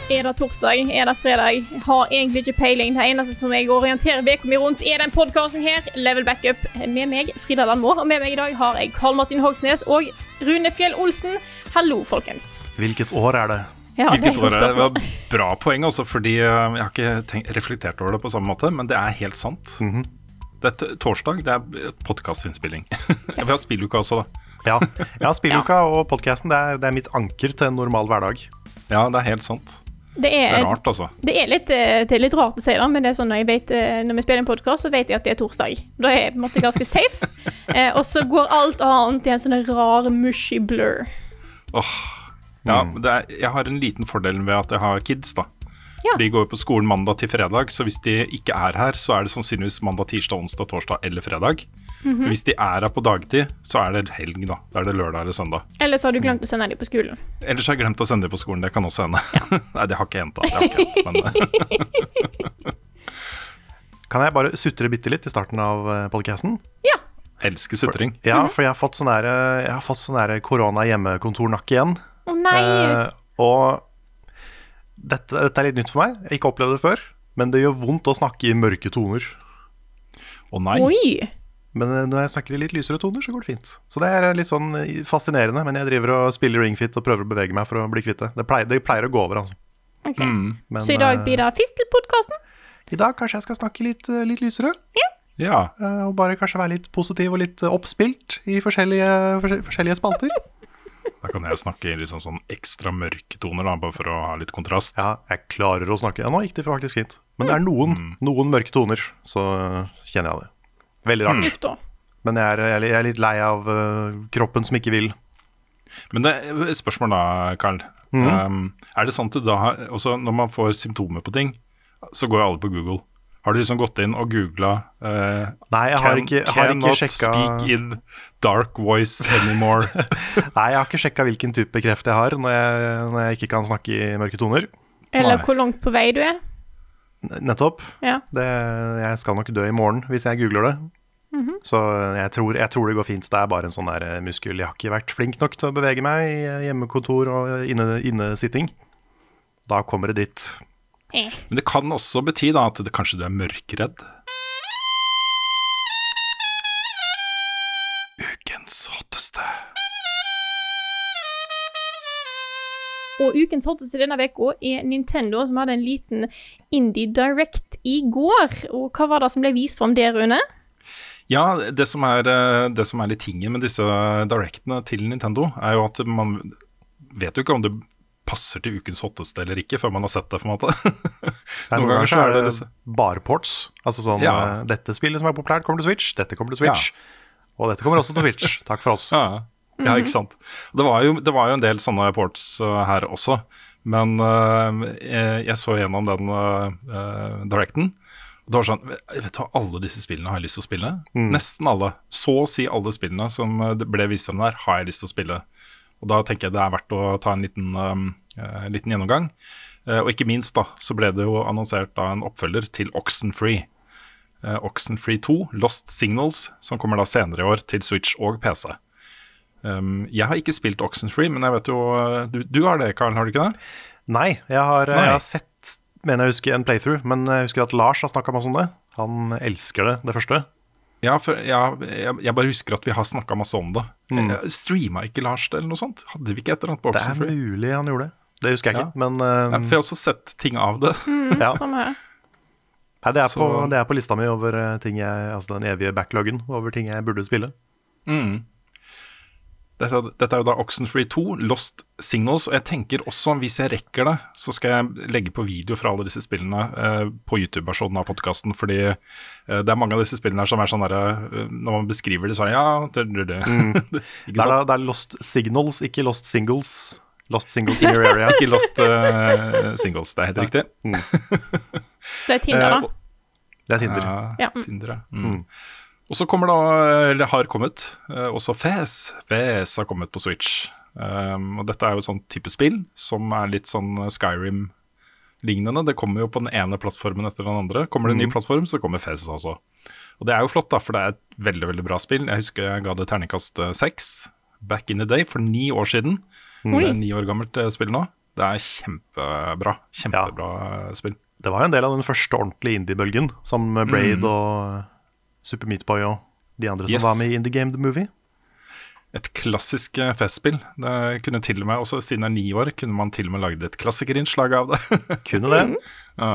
Er det torsdag? Er det fredag? Jeg har egentlig ikke peiling. Det eneste som jeg orienterer veka mi rundt den podcasten her, Level Backup, med meg, Frida Landmo, og med meg I dag har jeg Karl Martin Hogsnes og Rune Fjell Olsen. Hallo, folkens. Hvilket år det? Ja, Hvilket år det? Det var bra poeng også, fordi jeg har ikke reflektert over det på samme måte, men det helt sant. Det torsdag, det podcastinnspilling. Yes. Vi har spilluka også da. Ja, spilluka og podcasten, det mitt anker til en normal hverdag. Ja, det helt sant. Det rart, altså. Det litt rart å si det, men det sånn når jeg vet, når vi spiller en podcast, så vet jeg at det torsdag. Da jeg på en måte ganske safe. Og så går alt annet I en sånn rar, mushy blur. Ja, jeg har en liten fordel ved at jeg har kids da. Ja. De går på skolen mandag til fredag, så hvis de ikke her, så det sannsynligvis mandag, tirsdag, onsdag, torsdag eller fredag. Hvis de her på dagtid, så det helg da. Da det lørdag eller søndag. Eller så har du glemt å sende dem på skolen. Ellers har jeg glemt å sende dem på skolen, det kan også hende. Ja. Nei, det har ikke hendt da. Men... Kan jeg bare sutre bitte litt I starten av podcasten? Ja. Elsker sutring. For jeg har fått sånn der korona-hjemmekontornakke igjen. Nei. Og dette litt nytt for meg. Jeg har ikke opplevd det før, men det gjør vondt å snakke I mørke toner. Nei. Oi. Men når jeg snakker I litt lysere toner, så går det fint. Så det litt sånn fascinerende, men jeg driver og spiller Ring Fit og prøver å bevege meg for å bli kvitt det. Det pleier å gå over, altså. Ok. Men, så I dag blir det Fistel-podcasten? I dag kanskje jeg skal snakke litt lysere. Ja. Og bare kanskje være litt positiv og litt oppspilt I forskjellige spalter. Da kan jeg snakke I liksom sånn ekstra mørke toner da, bare for å ha litt kontrast. Ja, jeg klarer å snakke. Ja, nå gikk det faktisk fint. Men det noen mørke toner, så kjenner jeg det. Veldig rart. Men jeg litt lei av kroppen som ikke vil. Men det spørsmål da, Karl. Det sånn at da, også når man får symptomer på ting, så går alle på Google. Har du liksom gått inn og googlet Nei, jeg har ikke sjekket speak in dark voice anymore? Nei, jeg har ikke sjekket hvilken type kreft jeg har når jeg ikke kan snakke I mørke toner. Eller hvor langt på vei du Nettopp. Ja. Jeg skal nok dø I morgen hvis jeg googler det. Så jeg tror det går fint. Det bare en sånn der muskel. Jeg har ikke vært flink nok til å bevege meg I hjemmekontor og innesitting. Da kommer det dit. Men det kan også bety da at kanskje du mørkredd. Ukens hotteste. Og ukens hotteste denne veka Nintendo, som hadde en liten Indie Direct I går. Og hva var det som ble vist frem der, Rune? Ja, det som litt tingen med disse directene til Nintendo, jo at man vet jo ikke om det passer til ukens hotteste eller ikke, før man har sett det, på en måte. Noen ganger så det bare ports. Altså sånn, dette spillet som populært kommer til Switch, dette kommer til Switch, og dette kommer også til Switch. Takk for oss. Ja, ikke sant. Det var jo en del sånne ports her også, men jeg så gjennom den directen, og det var sånn, vet du hva, alle disse spillene har jeg lyst til å spille? Nesten alle. Så å si alle spillene som ble vist frem der, har jeg lyst til å spille. Og da tenker jeg det verdt å ta en liten gjennomgang. Og ikke minst da, så ble det jo annonsert da en oppfølger til Oxenfree. Oxenfree 2, Lost Signals, som kommer da senere I år til Switch og PC. Jeg har ikke spilt Oxenfree, men jeg vet jo, du har det, Karl, har du ikke det? Nei, jeg har sett, mener jeg husker en playthrough, men jeg husker at Lars har snakket masse om det. Han elsker det første. Ja, for jeg bare husker at vi har snakket masse om det. Streamet ikke Lars det eller noe sånt? Hadde vi ikke et eller annet på Oxenfree? Det mulig han gjorde det. Det husker jeg ikke, men... for jeg har også sett ting av det. Samme her. Nei, det på lista mi over ting altså den evige backloggen, over ting jeg burde spille. Dette jo da Oxenfree 2, Lost Signals, og jeg tenker også, hvis jeg rekker det, så skal jeg legge på video fra alle disse spillene på YouTube-versjonen av podcasten, fordi det mange av disse spillene her som sånn der, når man beskriver det, så det. Det Lost Signals, ikke Lost Singles. Lost Singles in your area. Ikke Lost Singles, det helt riktig. Det Tinder da. Det Tinder. Ja. Tinder, Og så kommer da, eller har kommet, også Fez har kommet på Switch. Og dette jo sånn type spill, som litt sånn Skyrim-lignende. Det kommer jo på den ene plattformen etter den andre. Kommer det en ny plattform, så kommer Fez også. Og det jo flott da, for det et veldig, veldig bra spill. Jeg husker jeg ga det terningkast 6 back in the day, for 9 år siden. Det 9 år gammelt spill nå. Det er kjempebra spill. Det var jo en del av den første ordentlige indie-bølgen, sammen med Braid og Super Meat Boy og de andre som var med i Indie Game The Movie. Et klassisk festspill. Det kunne til og med, også siden det er 9 år, kunne man til og med lagd et klassikerinnslag av det. Kunne det. Ja.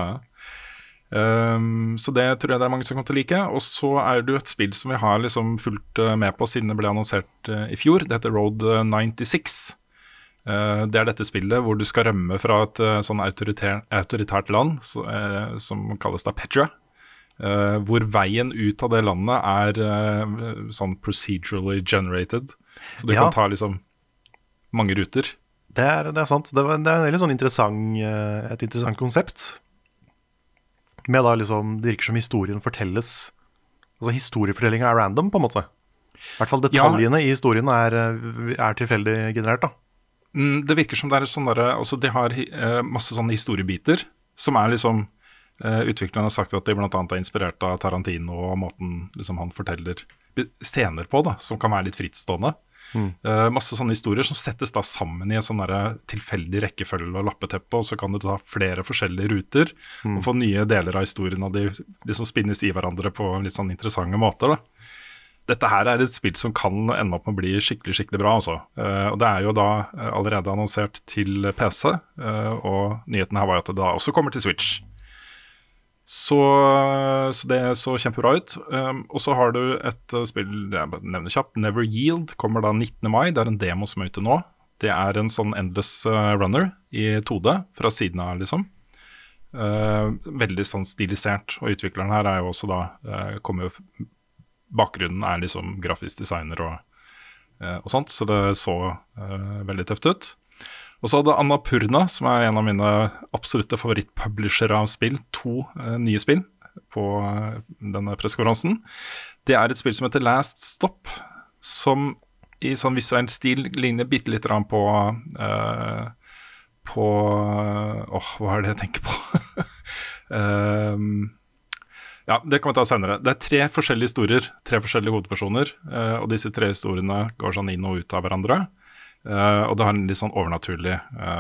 Så det tror jeg det er mange som kommer til å like. Og så er det jo et spill som vi har liksom fulgt med på siden det ble annonsert i fjor. Det heter Road 96. Det er dette spillet hvor du skal rømme fra et sånn autoritært land som kalles da Petra. Hvor veien ut av det landet er sånn procedurally generated. Så du kan ta liksom mange ruter. Det er sant. Det er et veldig sånn et interessant konsept. Med da liksom, det virker som historien fortelles. Altså historiefortellingen er random på en måte. I hvert fall detaljene i historien er tilfeldig generert da. Det virker som det er sånn der, altså de har masse sånne historiebiter som er liksom utviklerne har sagt at de blant annet er inspirert av Tarantino og måten liksom han forteller scener på da, som kan være litt frittstående. Masse sånne historier som settes da sammen i en sånn der tilfeldig rekkefølge og lappeteppe, og så kan du ta flere forskjellige ruter og få nye deler av historien, og de liksom spinnes i hverandre på litt sånn interessante måter da. Dette her er et spill som kan ende opp med å bli skikkelig, skikkelig bra altså. Og det er jo da allerede annonsert til PC, og nyheten her var at det da også kommer til Switch. Så det så kjempebra ut. Og så har du et spill, jeg nevner kjapt, Never Yield, kommer da 19. mai, det er en demo som er ute nå. Det er en sånn endless runner i 2D fra siden av liksom. Veldig sånn stilisert, og utvikleren her er jo også da, kommer jo bakgrunnen er liksom grafisk designer og sånt, så det så veldig tøft ut. Og så hadde Annapurna, som er en av mine absolutte favorittpublishere av spill, 2 nye spill på denne pressekonferansen. Det er et spill som heter Last Stop, som i sånn visuell stil ligner bitte litt på hva er det jeg tenker på? Ja, det kan vi ta senere. Det er 3 forskjellige historier, 3 forskjellige hovedpersoner, og disse 3 historiene går sånn inn og ut av hverandre, og det har en litt sånn overnaturlig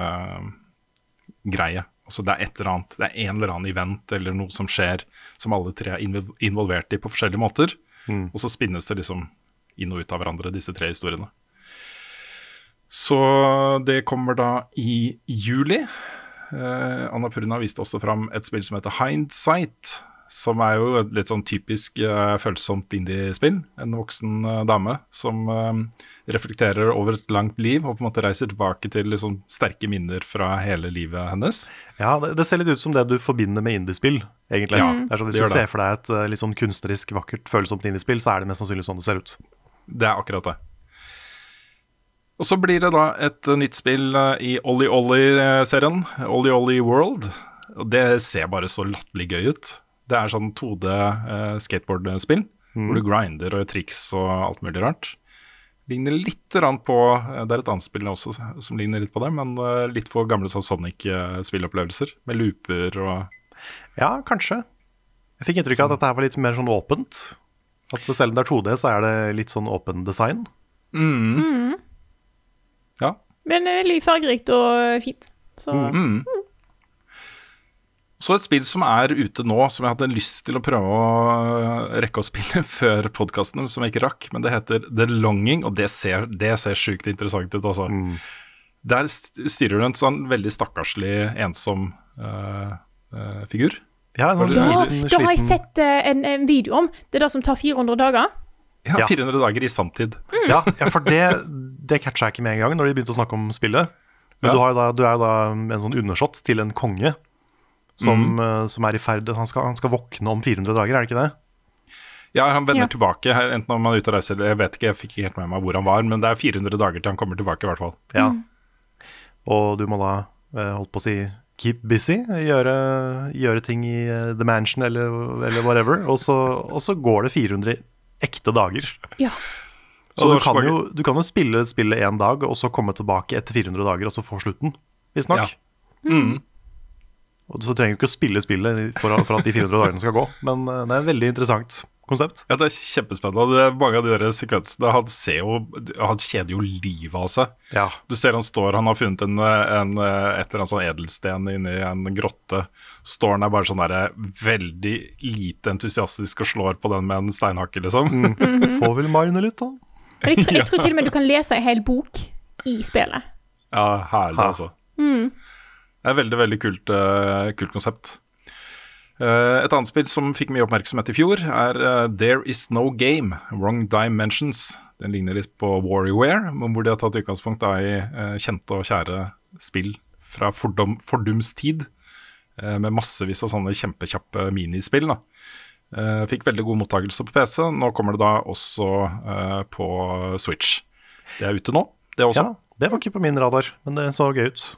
greie. Altså det er et eller annet, det er en eller annen event eller noe som skjer, som alle 3 er involvert i på forskjellige måter, og så spinnes det liksom inn og ut av hverandre, disse 3 historiene. Så det kommer da i juli. Annapurna viste også fram et spill som heter Hindsight, som er jo et litt sånn typisk følsomt indie-spill. En voksen dame som reflekterer over et langt liv og på en måte reiser tilbake til liksom sterke minner fra hele livet hennes. Ja, det ser litt ut som det du forbinder med indie-spill, egentlig. Ja, det er sånn, hvis du ser for deg et litt sånn kunstnerisk, vakkert, følsomt indie-spill, så er det mest sannsynlig sånn det ser ut. Det er akkurat det. Og så blir det da et nytt spill i Ollie Ollie-serien, Ollie Ollie World. Og det ser bare så latterlig gøy ut. Det er sånn 2D skateboard-spill, hvor du grinder og gjør triks og alt mulig rart. Ligner litt på, det er et annet spill også som ligner litt på det, men litt på gamle sånn Sonic-spillopplevelser, med looper og... Ja, kanskje. Jeg fikk inntrykk av at dette her var litt mer sånn åpent. At selv om det er 2D, så er det litt sånn åpen design. Ja. Men veldig fargerikt og fint. Så... Så et spill som er ute nå, som jeg hadde lyst til å prøve å rekke å spille før podcasten, som jeg ikke rakk, men det heter The Longing, og det ser sykt interessant ut også. Der styrer du en sånn veldig stakkarslig, ensom figur. Ja, da har jeg sett en video om. Det er det som tar 400 dager. Ja, 400 dager i samtid. Ja, for det catcher jeg ikke med en gang når de begynte å snakke om spillet. Men du er jo da en sånn undersått til en konge, som er i ferd, han skal våkne om 400 dager, er det ikke det? Ja, han vender tilbake, enten om han er ute og reiser, jeg vet ikke, jeg fikk ikke helt med meg hvor han var, men det er 400 dager til han kommer tilbake i hvert fall. Ja, og du må da, holdt på å si, keep busy, gjøre ting i The Mansion eller whatever, og så går det 400 ekte dager. Ja. Så du kan jo spille spillet en dag, og så komme tilbake etter 400 dager, og så få slutten, hvis nok. Ja. Og så trenger du ikke å spille spillet for at de 400 dagene skal gå, men det er veldig interessant. konsept. Ja, det er kjempespennende. Mange av de der sekvensene, han kjeder jo livet av seg. Ja. Du ser han har funnet et eller annet sånn edelsten inni en grotte. Står han der bare sånn der, veldig lite entusiastisk og slår på den med en steinhakke, liksom. Får vel mine litt, da. Jeg tror til og med du kan lese en hel bok i spillet. Ja, herlig, altså. Det er veldig, veldig kult konsept. Et annet spill som fikk mye oppmerksomhet i fjor, er There Is No Game, Wrong Dimensions. Den ligner litt på WarioWare, hvor de har tatt utgangspunkt i kjente og kjære spill fra fordums tid, med massevis av sånne kjempekjappe minispill. Fikk veldig god mottagelse på PC. Nå kommer det da også på Switch. Det er ute nå, det også. Ja, det var ikke på min radar, men det så gøy ut.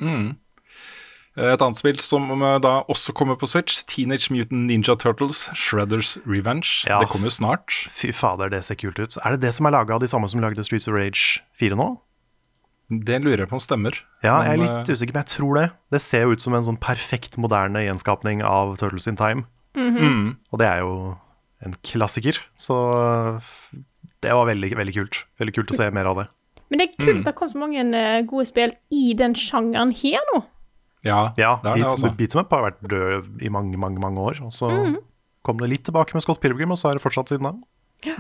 Et annet spill som da også kommer på Switch, Teenage Mutant Ninja Turtles, Shredder's Revenge. Ja. Det kommer jo snart. Fy fader, det ser kult ut. Er det som er laget av de samme som lagde Streets of Rage 4 nå? Det lurer jeg på om stemmer. Ja, jeg er Men, litt usikker, men jeg tror det. Det ser jo ut som en sånn perfekt moderne gjenskapning av Turtles in Time. Og det er jo en klassiker, så det var veldig, veldig kult. Veldig kult å se mer av det. Men det er kult at det kom så mange gode spill i den sjangeren her nå. Ja, Ja, det er det altså. Beat 'em Up har vært død i mange, mange, mange år, og så kom det litt tilbake med Scott Pilgrim, og så er det fortsatt siden da.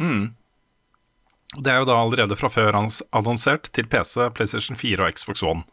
Det er jo da allerede fra før annonsert til PC, PlayStation 4 og Xbox One.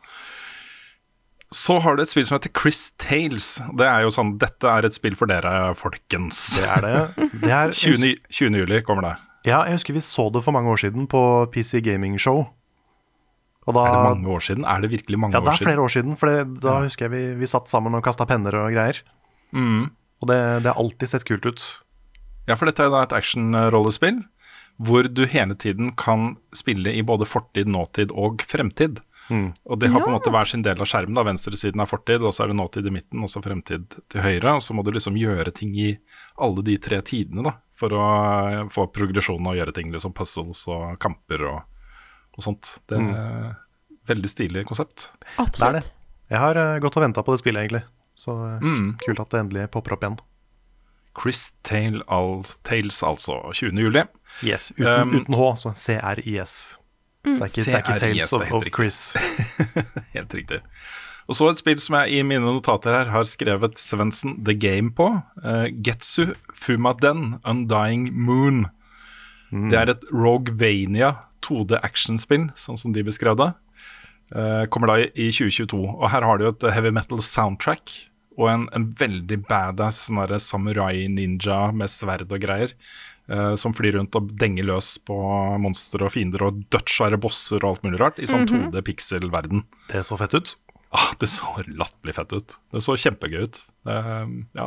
Så har du et spill som heter Chris Tales. Det er jo sånn, dette er et spill for dere, folkens. Det er det. Det er 20. juli kommer det. Ja, jeg husker vi så det for mange år siden på PC Gaming Show. Og da, Er det mange år siden? Er det virkelig mange ja, år det er siden? flere år siden, for da husker jeg vi satt sammen og kastet penner og greier. Og det har alltid sett kult ut. Ja, for dette er da et action-rollespill, hvor du hele tiden kan spille i både fortid, nåtid og fremtid. Og det har på en måte hver sin del av skjermen. Da. Venstre siden er fortid, og så er det nåtid i midten, og så fremtid til høyre. Og så må du liksom gjøre ting i alle de 3 tidene da, for å få progresjon og gjøre ting, liksom puzzles og kamper og sånt. Det er veldig stilig konsept. Absolutt. Det er det. Jeg har gått og ventet på det spillet egentlig, så kult at det endelig popper opp igjen. Chris Tales, altså 20. juli. Yes, uten H, så CRIS. Så det er ikke Tales of Chris. Helt riktig. Og så et spill som jeg i mine notater her har skrevet Svendsen The Game på. Getsu Fumaden Undying Moon. Det er et Roguevania 2D-actionspill, sånn som de beskrev det. Kommer da i 2022. Og her har du jo et heavy metal soundtrack og en veldig badass samurai-ninja med sverd og greier. Som flyr rundt og denger løs på monstre og fiender og dødssvære bosser og alt mulig rart i sånn 2D-pixel-verden. Det så fett ut. Det så latterlig fett ut. Det så kjempegøy ut. Ja.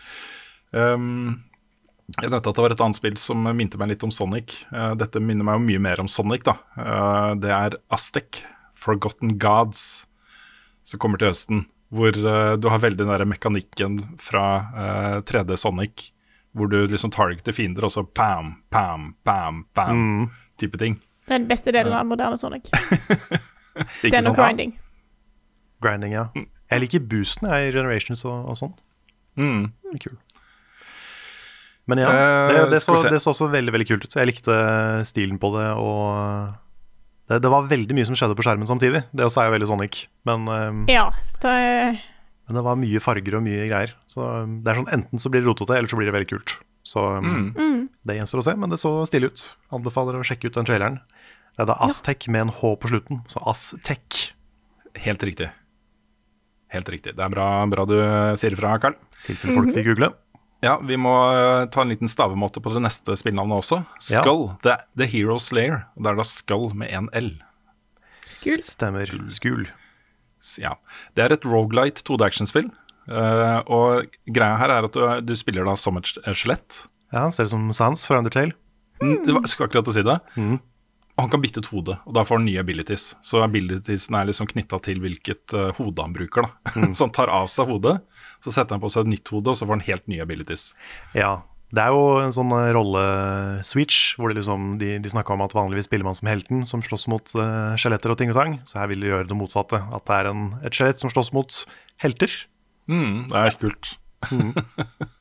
Jeg vet at det var et annet spill som minte meg litt om Sonic. Dette minner meg jo mye mer om Sonic, da. Det er Aztec, Forgotten Gods, som kommer til høsten. Hvor du har veldig den der mekanikken fra 3D Sonic, hvor du liksom targeter fiender, og så pam, pam, pam, pam, type ting. Det er den beste delen av moderne Sonic. Ikke Den og sant? grinding. Grinding, ja. Jeg liker boosten i Generations og sånn. Det er kul. Men ja, det så også veldig, veldig kult ut. Jeg likte stilen på det, og det var veldig mye som skjedde på skjermen samtidig. Det også er jo veldig Sonic, men Ja. Det det var mye farger og mye greier. Så det er sånn, enten så blir det rotete, eller så blir det veldig kult. Så det gjenstår å se, men det så stilig ut. Anbefaler å sjekke ut den traileren. Det er da Aztec med en H på slutten, så Aztec. Helt riktig. Helt riktig. Det er bra du sier ifra, Karl. Tilfelle folk fikk google. Ja, vi må ta en liten stavemåte på det neste spillnavnet også. Skull, The Hero Slayer. Det er da Skull med en L. Stemmer. Skul. Ja. Det er et roguelite 2D-actionspill. Og greia her er at du spiller da som et skjelett. Ja, ser ut som Sans fra Undertale. Jeg skulle akkurat til å si det. Og han kan bytte ut hode, og da får han nye abilities. Så abilitiesene er liksom knyttet til hvilket hode han bruker da. Så han tar av seg hodet, så setter han på seg et nytt hode, og så får han helt nye abilities. Ja, det er jo en sånn rolle-switch, hvor det liksom, de snakker om at vanligvis spiller man som helten, som slåss mot skjeletter og ting og tang. Så her vil de gjøre det motsatte, at det er et skjelett som slåss mot helter. Det er kult.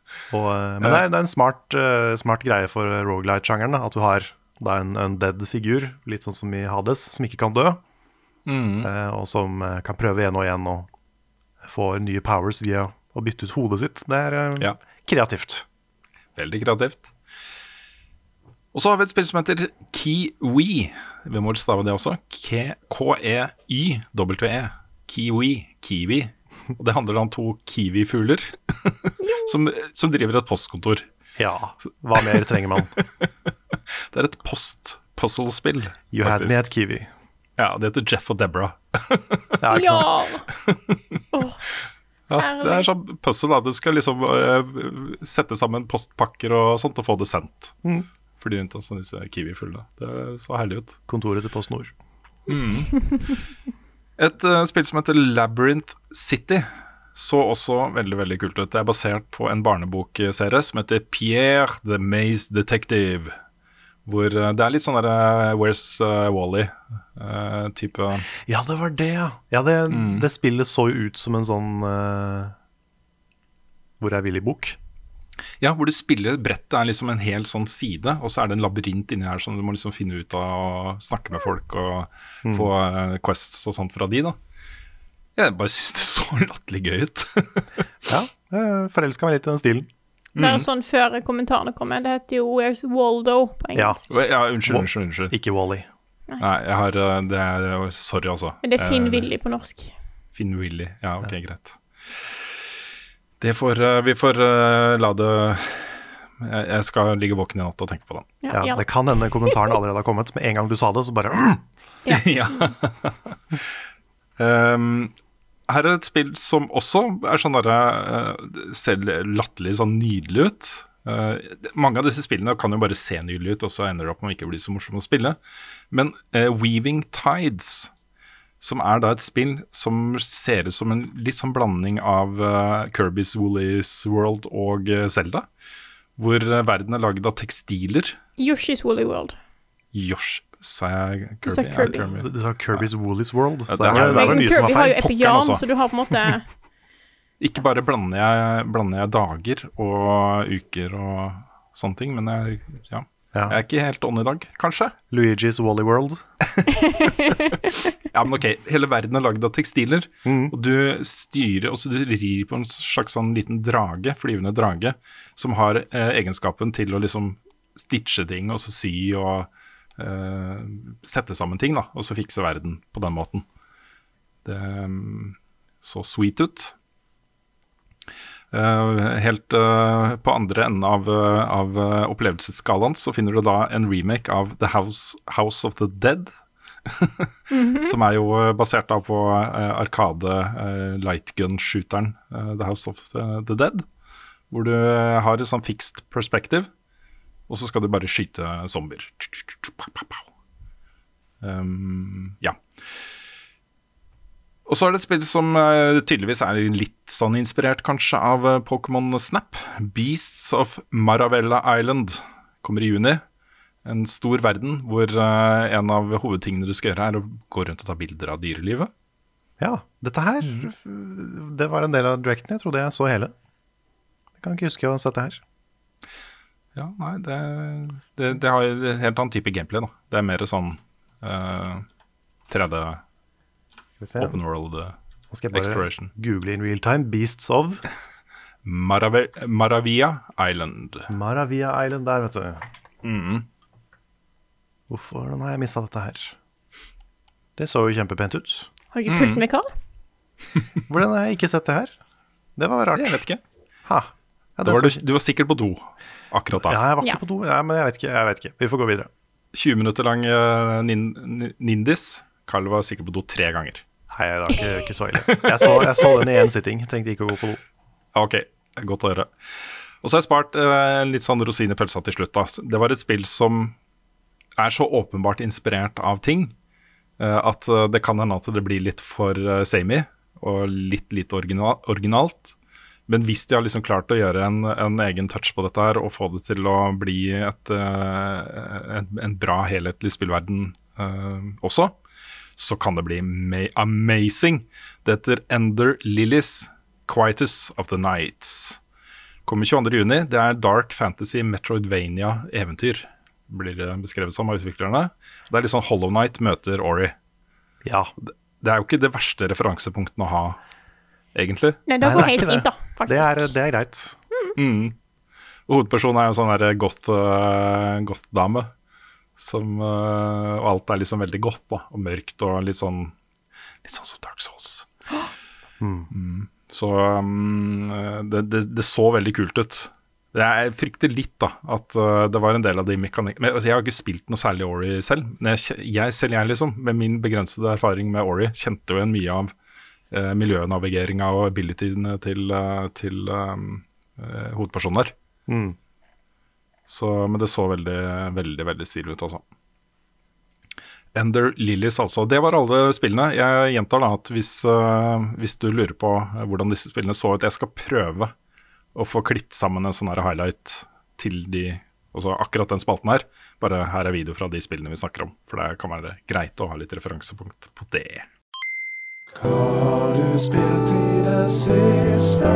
Men det er en smart greie for roguelite-sjangeren, at du har da en undead figur, litt sånn som i Hades, som ikke kan dø, og som kan prøve igjen og igjen og få nye powers via å bytte ut hodet sitt. Det er kreativt. Veldig kreativt. Og så har vi et spill som heter Kiwi. Vi må stave det også. K-E-Y-W-E. Kiwi. Og det handler om 2 kiwi-fugler som driver et postkontor. Ja, hva mer trenger man? Det er et puzzle-spill. You had me at Kiwi. Ja, det heter Jeff og Deborah. Ja, ikke sant? Ja, det er sånn puzzle da. Du skal liksom sette sammen postpakker og sånt og få det sendt. Fordi rundt oss disse kiwi-fuglene. Det så herlig ut. Kontoret til PostNord. Et spill som heter Labyrinth City så også veldig, veldig kult ut. Det er basert på en barnebokserie som heter Pierre the Maze Detective. Hvor det er litt sånn der Where's Wall-E type. Ja, det var det, ja. Ja, det spillet så jo ut som en sånn Hvor er Willy-bok. Ja, hvor du spiller brettet er liksom en hel sånn side, og så er det en labyrint inni her som du må liksom finne ut av og snakke med folk og få quests og sånt fra de da. Jeg bare synes det så latterlig gøy ut. Ja, jeg forelsker meg litt i den stilen. Det er sånn før kommentarene kommer. Det heter jo Where's Waldo på engelsk. Ja, unnskyld. Ikke Wall-E. Nei, jeg har, det er, sorry altså. Men det er Finn Willy på norsk. Finn Willy, ja, ok, greit. Vi får la det Jeg skal ligge våken i natt og tenke på den. Ja, det kan hende kommentaren allerede har kommet. Med en gang du sa det, så bare Ja. Her er et spill som også er sånn der ser latterlig sånn nydelig ut. Mange av disse spillene kan jo bare se nydelig ut, og så ender det opp med å ikke bli så morsomt å spille. Men Weaving Tides, som er da et spill som ser ut som en litt sånn blanding av Kirby's Woolly's World og Zelda, hvor verden er laget av tekstiler. Yoshi's Woolly World. Sa jeg Kirby? Du sa Kirby. Du sa Kirby's Woolly's World. Så det er mye som er Kirby har jo feil. Epic Yarn, så du har på en måte Ikke bare blander jeg dager og uker og sånne ting, men jeg er ikke helt on i dag, kanskje. Luigi's Woolly World. Ja, men ok, hele verden er laget av tekstiler, og du styrer, og så du rir på en slags sånn liten drage, flyvende drage, som har egenskapen til å liksom stitche ting, og så sy og sette sammen ting da, og så fikse verden på den måten. Det så sweet ut. Helt på andre enden av opplevelsesskalaen så finner du da en remake av The House of the Dead, som er jo basert da på arkade lightgun-shooteren The House of the Dead, hvor du har et sånn fixed perspective, og så skal du bare skyte zombier. Ja. Og så er det et spill som tydeligvis er litt sånn inspirert kanskje av Pokémon Snap. Beasts of Maravella Island kommer i juni. En stor verden hvor en av hovedtingene du skal gjøre er å gå rundt og ta bilder av dyrelivet. Ja, dette her, det var en del av directen. Jeg trodde jeg så hele. Jeg kan ikke huske å ha sett det her. Ja, nei, det har jo en helt annen type gameplay da. Det er mer sånn 3D open world exploration. Google in real time, Beasts of Maravilla Island. Maravilla Island der, vet du. Hvorfor har jeg mistet dette her? Det så jo kjempepent ut. Har du ikke fulgt med, Karl? Hvordan har jeg ikke sett det her? Det var rart. Jeg vet ikke. Ha. Ja, du var sikkert på do akkurat da. Ja, jeg var ikke på do. Ja, men jeg vet ikke. Vi får gå videre. 20 minutter lang Nindis. Karl var sikkert på do 3 ganger. Nei, det var ikke så ille. Jeg så den i en sitting. Trengte ikke å gå på do. Ok, godt å høre. Og så har jeg spart litt sånn rosin i pølsa til slutt da. Det var et spill som er så åpenbart inspirert av ting, at det kan hende at det blir litt for samey, og litt originalt. Men hvis de har liksom klart å gjøre en egen touch på dette her, og få det til å bli en bra helhetlig spillverden også, så kan det bli amazing. Det heter Ender Lilies, Quietus of the Nights. Kommer 22. juni. Det er Dark Fantasy Metroidvania-eventyr, blir det beskrevet som av utviklerne. Det er litt sånn Hollow Knight møter Ori. Ja. Det er jo ikke det verste referansepunkten å ha, egentlig. Nei, det går helt fint, da, faktisk. Det er greit. Og hovedpersonen er jo sånn der goth-dame, og alt er liksom veldig goth da, og mørkt og litt sånn som Dark Souls. Så det så veldig kult ut. Jeg frykter litt da, at det var en del av de mekanikkene. Jeg har ikke spilt noe særlig Ori selv, men jeg liksom, med min begrensede erfaring med Ori, kjente jo en mye av miljønavigeringa og abilityene til hovedpersonen der. Men det så veldig, veldig, veldig stilig ut altså. Ender Lilies altså. Det var alle spillene. Jeg gjentar da at hvis du lurer på hvordan disse spillene så ut, jeg skal prøve å få klippet sammen en sånn her highlight til også akkurat den spalten her. Bare her er video fra de spillene vi snakker om, for det kan være greit å ha litt referansepunkt på det. Hva har du spilt i det siste?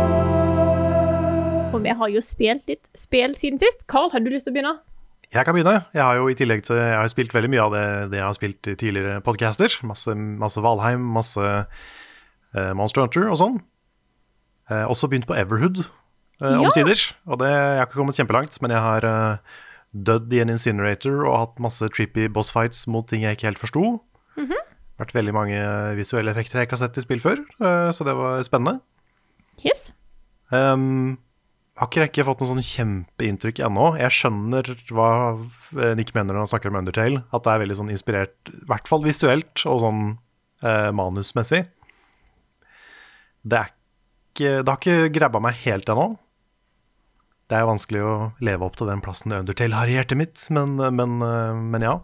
Og vi har jo spilt litt spill siden sist. Carl, har du lyst til å begynne? Jeg kan begynne. Jeg har jo i tillegg til, jeg har spilt veldig mye av det jeg har spilt i tidligere podcaster. Masse Valheim, masse Monster Hunter og sånn. Også begynt på Everhood omsider. Og jeg har ikke kommet kjempelangt, men jeg har dødd i en incinerator og hatt masse trippy boss fights mot ting jeg ikke helt forsto. Vært veldig mange visuelle effekter jeg ikke har sett i spill før, så det var spennende. Yes. Har ikke fått noe sånn kjempeinntrykk ennå. Jeg skjønner hva Nick mener når han snakker om Undertale, at det er veldig sånn inspirert, i hvert fall visuelt og sånn manusmessig. Det har ikke grabba meg helt ennå. Det er vanskelig å leve opp til den plassen Undertale har i hjertet mitt, men ja.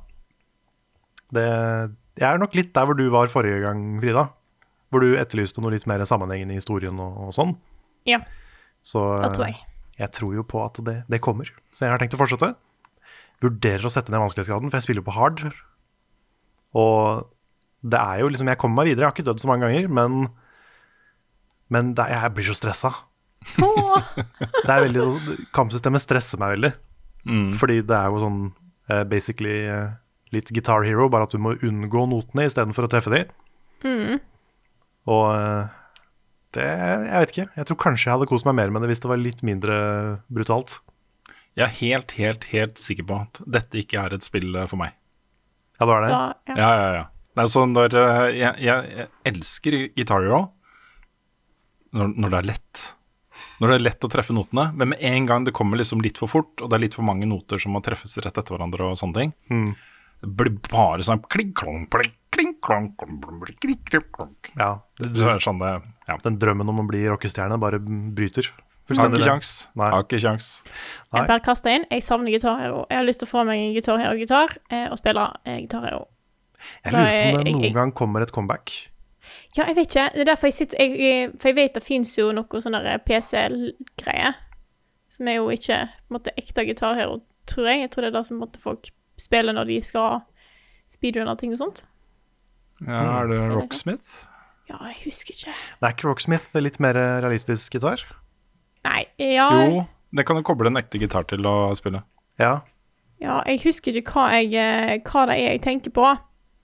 Jeg er nok litt der hvor du var forrige gang, Frida, hvor du etterlyste noe litt mer sammenhengende i historien og sånn. Ja. Så jeg tror jo på at det kommer. Så jeg har tenkt å fortsette. Vurderer å sette ned vanskelighetsgraden, for jeg spiller jo på hard. Og det er jo liksom, jeg kommer meg videre. Jeg har ikke dødd så mange ganger, men jeg blir så stresset. Det er veldig sånn, kampsystemet stresser meg veldig. Fordi det er jo sånn basically litt Guitar Hero, bare at du må unngå notene i stedet for å treffe de. Og jeg vet ikke. Jeg tror kanskje jeg hadde kost meg mer med det hvis det var litt mindre brutalt. Jeg er helt sikker på at dette ikke er et spill for meg. Ja, det var det? Ja. Det er sånn når jeg elsker Guitar Hero når det er lett. Når det er lett å treffe notene, men med en gang det kommer liksom litt for fort, og det er litt for mange noter som må treffes rett etter hverandre og sånne ting, det blir bare sånn kling-klong, kling-klong, kling-klong. Ja, sånn det, ja. Den drømmen om å bli rockestjerne bare bryter. Har ikke sjans. Jeg bare kastet inn. Jeg savner Guitar Hero. Jeg har lyst til å få meg en Guitar Hero-gitar og spille Guitar Hero. Jeg lurer på om det noen gang kommer et comeback. Ja, jeg vet ikke. Det er derfor jeg sitter for jeg vet det finnes jo noe sånn der PC-greie som er jo ikke på en måte ekte Guitar Hero, tror jeg. Jeg tror det er det som måtte folk spille når de skal speedrunne ting og sånt. Ja, er det Rocksmith? Ja, jeg husker ikke. Det er ikke Rocksmith, det er litt mer realistisk gitar. Nei, ja. Jo, det kan du koble en ekte gitar til å spille. Ja. Ja, jeg husker ikke hva det er jeg tenker på.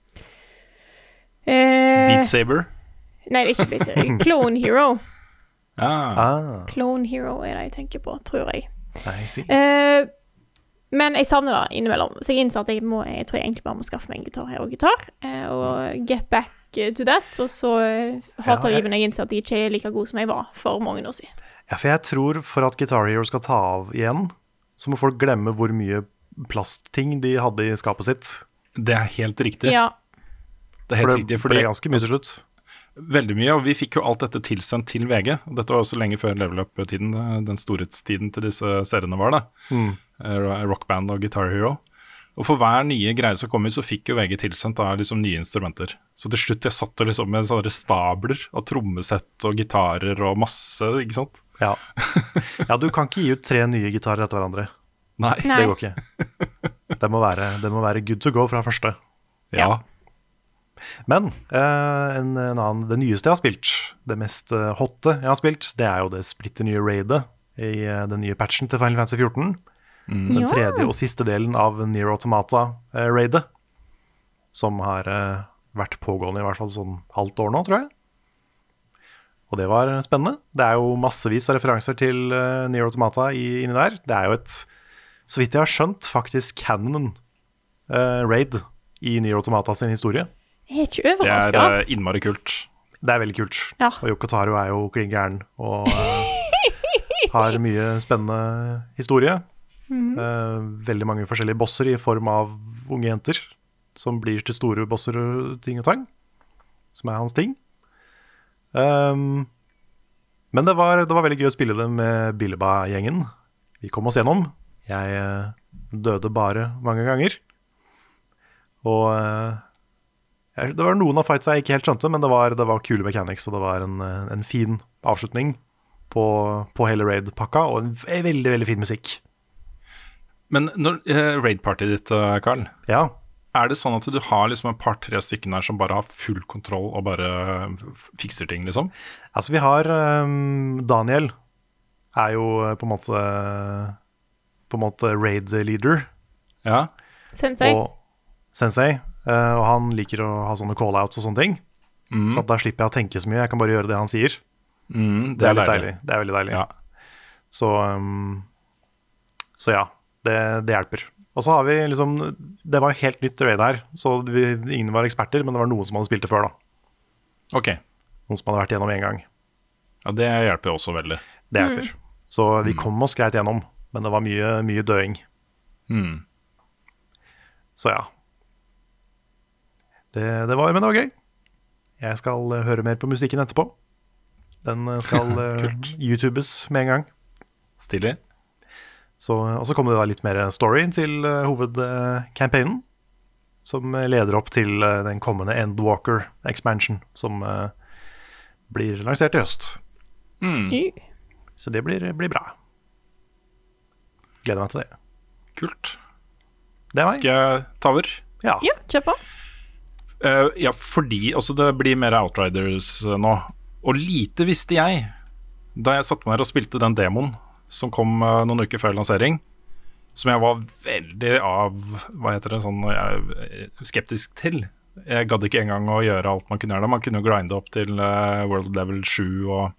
Beat Saber? Nei, det er ikke Beat Saber. Clone Hero. Clone Hero er det jeg tenker på, tror jeg. Men jeg savner det innimellom. Så jeg innser at jeg tror jeg egentlig bare må skaffe meg en Guitar Hero-gitar. Og get back to that. Og så hater jeg når jeg innser at de ikke er like gode som jeg var for mange år siden. Ja, for jeg tror for at Guitar Hero skal ta av igjen, så må folk glemme hvor mye plastting de hadde i skapet sitt. Det er helt riktig. Ja. Det er helt riktig, for det ble ganske mye til slutt. Veldig mye, og vi fikk jo alt dette tilsendt til VG. Dette var også lenge før level up-tiden, den storhetstiden til disse seriene var da. Rockband og Guitar Hero. Og for hver nye greie som kom i, så fikk jo VG tilsendt da liksom nye instrumenter. Så til slutt jeg satt liksom med sånne stabler av trommesett og gitarer og masse, ikke sant? Ja. Ja, du kan ikke gi ut 3 nye gitarer etter hverandre. Nei. Det går ikke. Det må være good to go fra første. Ja. Men det nyeste jeg har spilt, det mest hotte jeg har spilt, det er jo det splitter nye raidet i den nye patchen til Final Fantasy 14. Den Ja. tredje og siste delen av Nier Automata-raidet, som har vært pågående i hvert fall sånn halvt år nå, tror jeg. Og det var spennende. Det er jo massevis av referanser til Nier Automata inni der. Det er jo et, så vidt jeg har skjønt, faktisk canon raid i Nier Automata sin historie. Jeg er ikke Det overrasket. er innmari kult. Det er veldig kult. Ja. Og Yoko Taro er jo klin gæren og har mye spennende historie. Veldig mange forskjellige bosser i form av unge jenter som blir til store bosser og ting og tang, som er hans ting. Men det var veldig gøy å spille det med Billeba-gjengen. Vi kom oss gjennom. Jeg døde bare mange ganger. Og det var noen av fights jeg ikke helt skjønte, men det var kule mechanics, og det var en fin avslutning på hele raid-pakka, og en veldig, veldig fin musikk. Men når raid-partyet ditt, Carl, Ja, er det sånn at du har liksom et par-tre stykker der som bare har full kontroll og bare fikser ting, liksom? altså vi har Daniel er jo på en måte raid-leader, Ja. Sensei. og Sensei, og han liker å ha sånne call-outs og sånne ting, så at da slipper jeg å tenke så mye, jeg kan bare gjøre det han sier. Det er litt deilig. Det er veldig deilig. Ja. Så ja, det hjelper. Og så har vi liksom, det var helt nytt raid her, så ingen var eksperter, men det var noen som hadde spilt det før da. Ok. Noen som hadde vært gjennom en gang. Ja, det hjelper også veldig. Det hjelper. Så vi kom oss greit gjennom, men det var mye døing. Så ja. Men det var gøy. Jeg skal høre mer på musikken etterpå. Den skal YouTubes med en gang. Stilig. Og så kommer det da litt mer story til hovedcampaignen, som leder opp til den kommende Endwalker expansion, som blir lansert i høst. Så det blir bra. Gleder meg til det. Kult. Det er meg. Skal jeg ta over? Ja. Ja, kjør på. Ja, fordi også det blir mer Outriders nå. Og lite visste jeg da jeg satte meg her og spilte den demoen som kom noen uker før lansering, som jeg var veldig skeptisk til. Jeg gadd ikke engang å gjøre alt man kunne gjøre. Man kunne jo grinde opp til World Level 7 og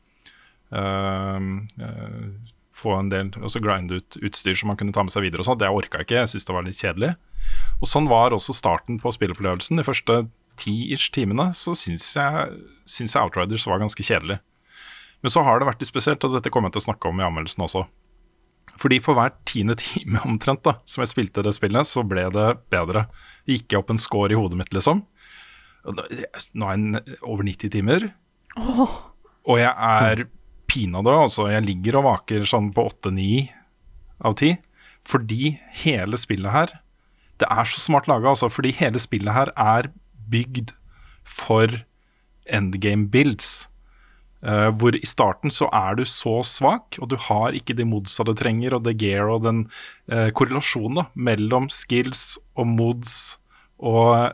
få en del, og så grinde ut utstyr som man kunne ta med seg videre og sånt. Det orka jeg ikke, jeg synes det var litt kjedelig. Og sånn var også starten på spillopplevelsen. De første 10-ish timene så synes jeg Outriders var ganske kjedelig. Men så har det vært litt spesielt, og dette kommer jeg til å snakke om i anmeldelsen også. Fordi for hver 10. time omtrent da, som jeg spilte det spillet, så ble det bedre. Det gikk opp en score i hodet mitt, liksom. Nå er den over 90 timer. Og jeg er pinadø, altså. Jeg ligger og vaker sånn på 8-9 av 10. Fordi hele spillet her, det er så smart laget, altså. Fordi hele spillet her er bygd for endgame builds. Hvor i starten så er du så svak, og du har ikke de modsa du trenger, og det gear og den korrelasjonen da, mellom skills og mods og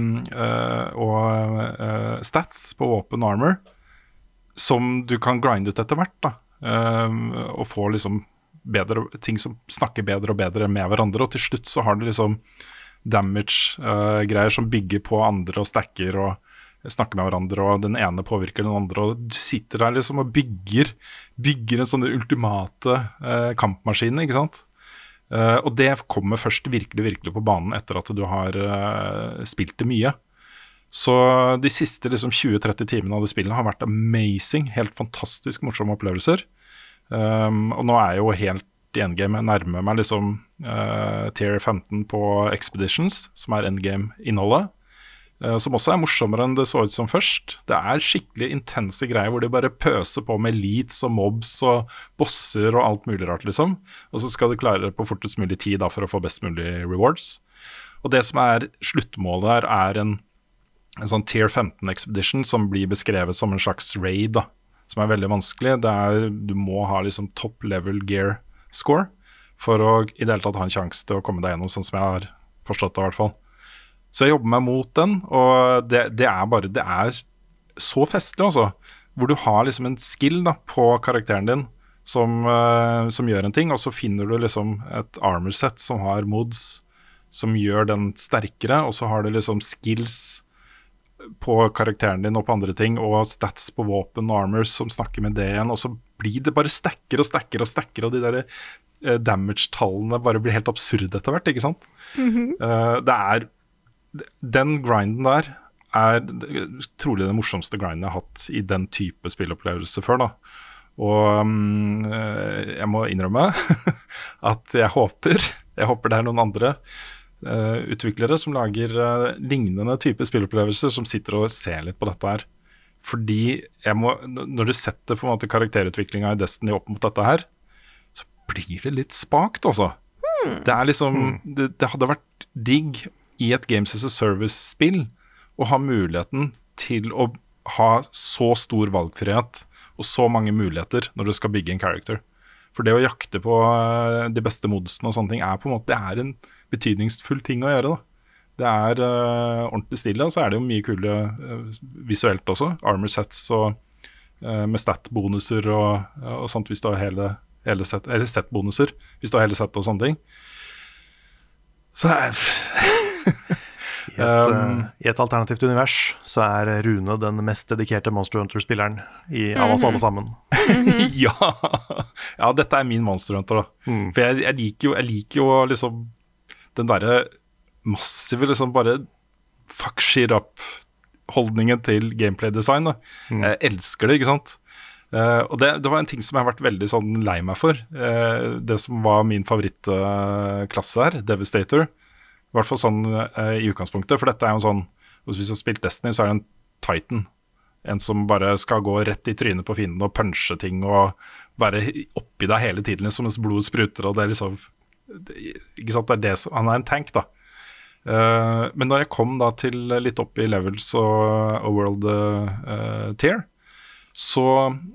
stats på open armor, som du kan grinde ut etter hvert da, og få liksom bedre, ting som snakker bedre og bedre med hverandre, og til slutt så har du liksom damage-greier som bygger på andre og stacker og snakker med hverandre, og den ene påvirker den andre, og du sitter der liksom og bygger en sånn ultimate kampmaskin, ikke sant? Og det kommer først virkelig på banen etter at du har spilt det mye. Så de siste liksom 20-30 timene av det spillet har vært amazing, helt fantastisk morsomme opplevelser. Og nå er jeg jo helt i endgame, jeg nærmer meg liksom tier 15 på Expeditions, som er endgame-innholdet. Som også er morsommere enn det så ut som først. Det er skikkelig intense greier hvor de bare pøser på med elites og mobs og bosser og alt mulig rart, liksom. Og så skal du klare det på fortest mulig tid da, for å få best mulig rewards. Og det som er sluttmålet her er en sånn tier 15 expedition som blir beskrevet som en slags raid da, som er veldig vanskelig. Du må ha liksom top level gear score for å i det hele tatt ha en sjanse til å komme deg gjennom, sånn som jeg har forstått det i hvert fall. Så jeg jobber meg mot den, og det er så festlig altså, hvor du har liksom en skill da, på karakteren din, som gjør en ting, og så finner du liksom et armor set som har mods som gjør den sterkere, og så har du liksom skills på karakteren din og på andre ting, og stats på våpen og armors som snakker med det igjen, og så blir det bare stacker og stacker og stacker, og de der damage-tallene bare blir helt absurde etter hvert, ikke sant? Den grinden der trolig den morsomste grinden jeg har hatt i den type spillopplevelse før da. Og jeg må innrømme at jeg håper det er noen andre utviklere som lager lignende type spillopplevelser som sitter og ser litt på dette her. Fordi når du setter på en måte karakterutviklinga i Destiny opp mot dette her, så blir det litt spakt også. Det liksom, det hadde vært digg i et Games as a Service-spill å ha muligheten til å ha så stor valgfrihet og så mange muligheter når du skal bygge en character. For det å jakte på de beste modsene og sånne ting på en måte, det en betydningsfull ting å gjøre da. Det ordentlig stille, og så det jo mye kule visuelt også. Armor sets og med stat-bonuser og sånt hvis du har hele set, eller set-bonuser hvis du har hele set og sånne ting. Så I et alternativt univers så Rune den mest dedikerte Monster Hunter-spilleren av oss alle sammen. Ja, dette min Monster Hunter da. For jeg liker jo liksom den der massive liksom bare fuck shit up holdningen til gameplay-design da. Jeg elsker det, ikke sant? Og det var en ting som jeg har vært veldig sånn lei meg for. Det som var min favorittklasse her, Devastator, i hvert fall sånn i utgangspunktet, for dette jo en sånn, hvis du har spilt Destiny, så det en Titan, en som bare skal gå rett i trynet på fienden og punche ting og være oppi deg hele tiden, som mens blodet spruter, og det liksom, ikke sant, det som, han en tank da. Men når jeg kom da til litt opp i levels og world tier, så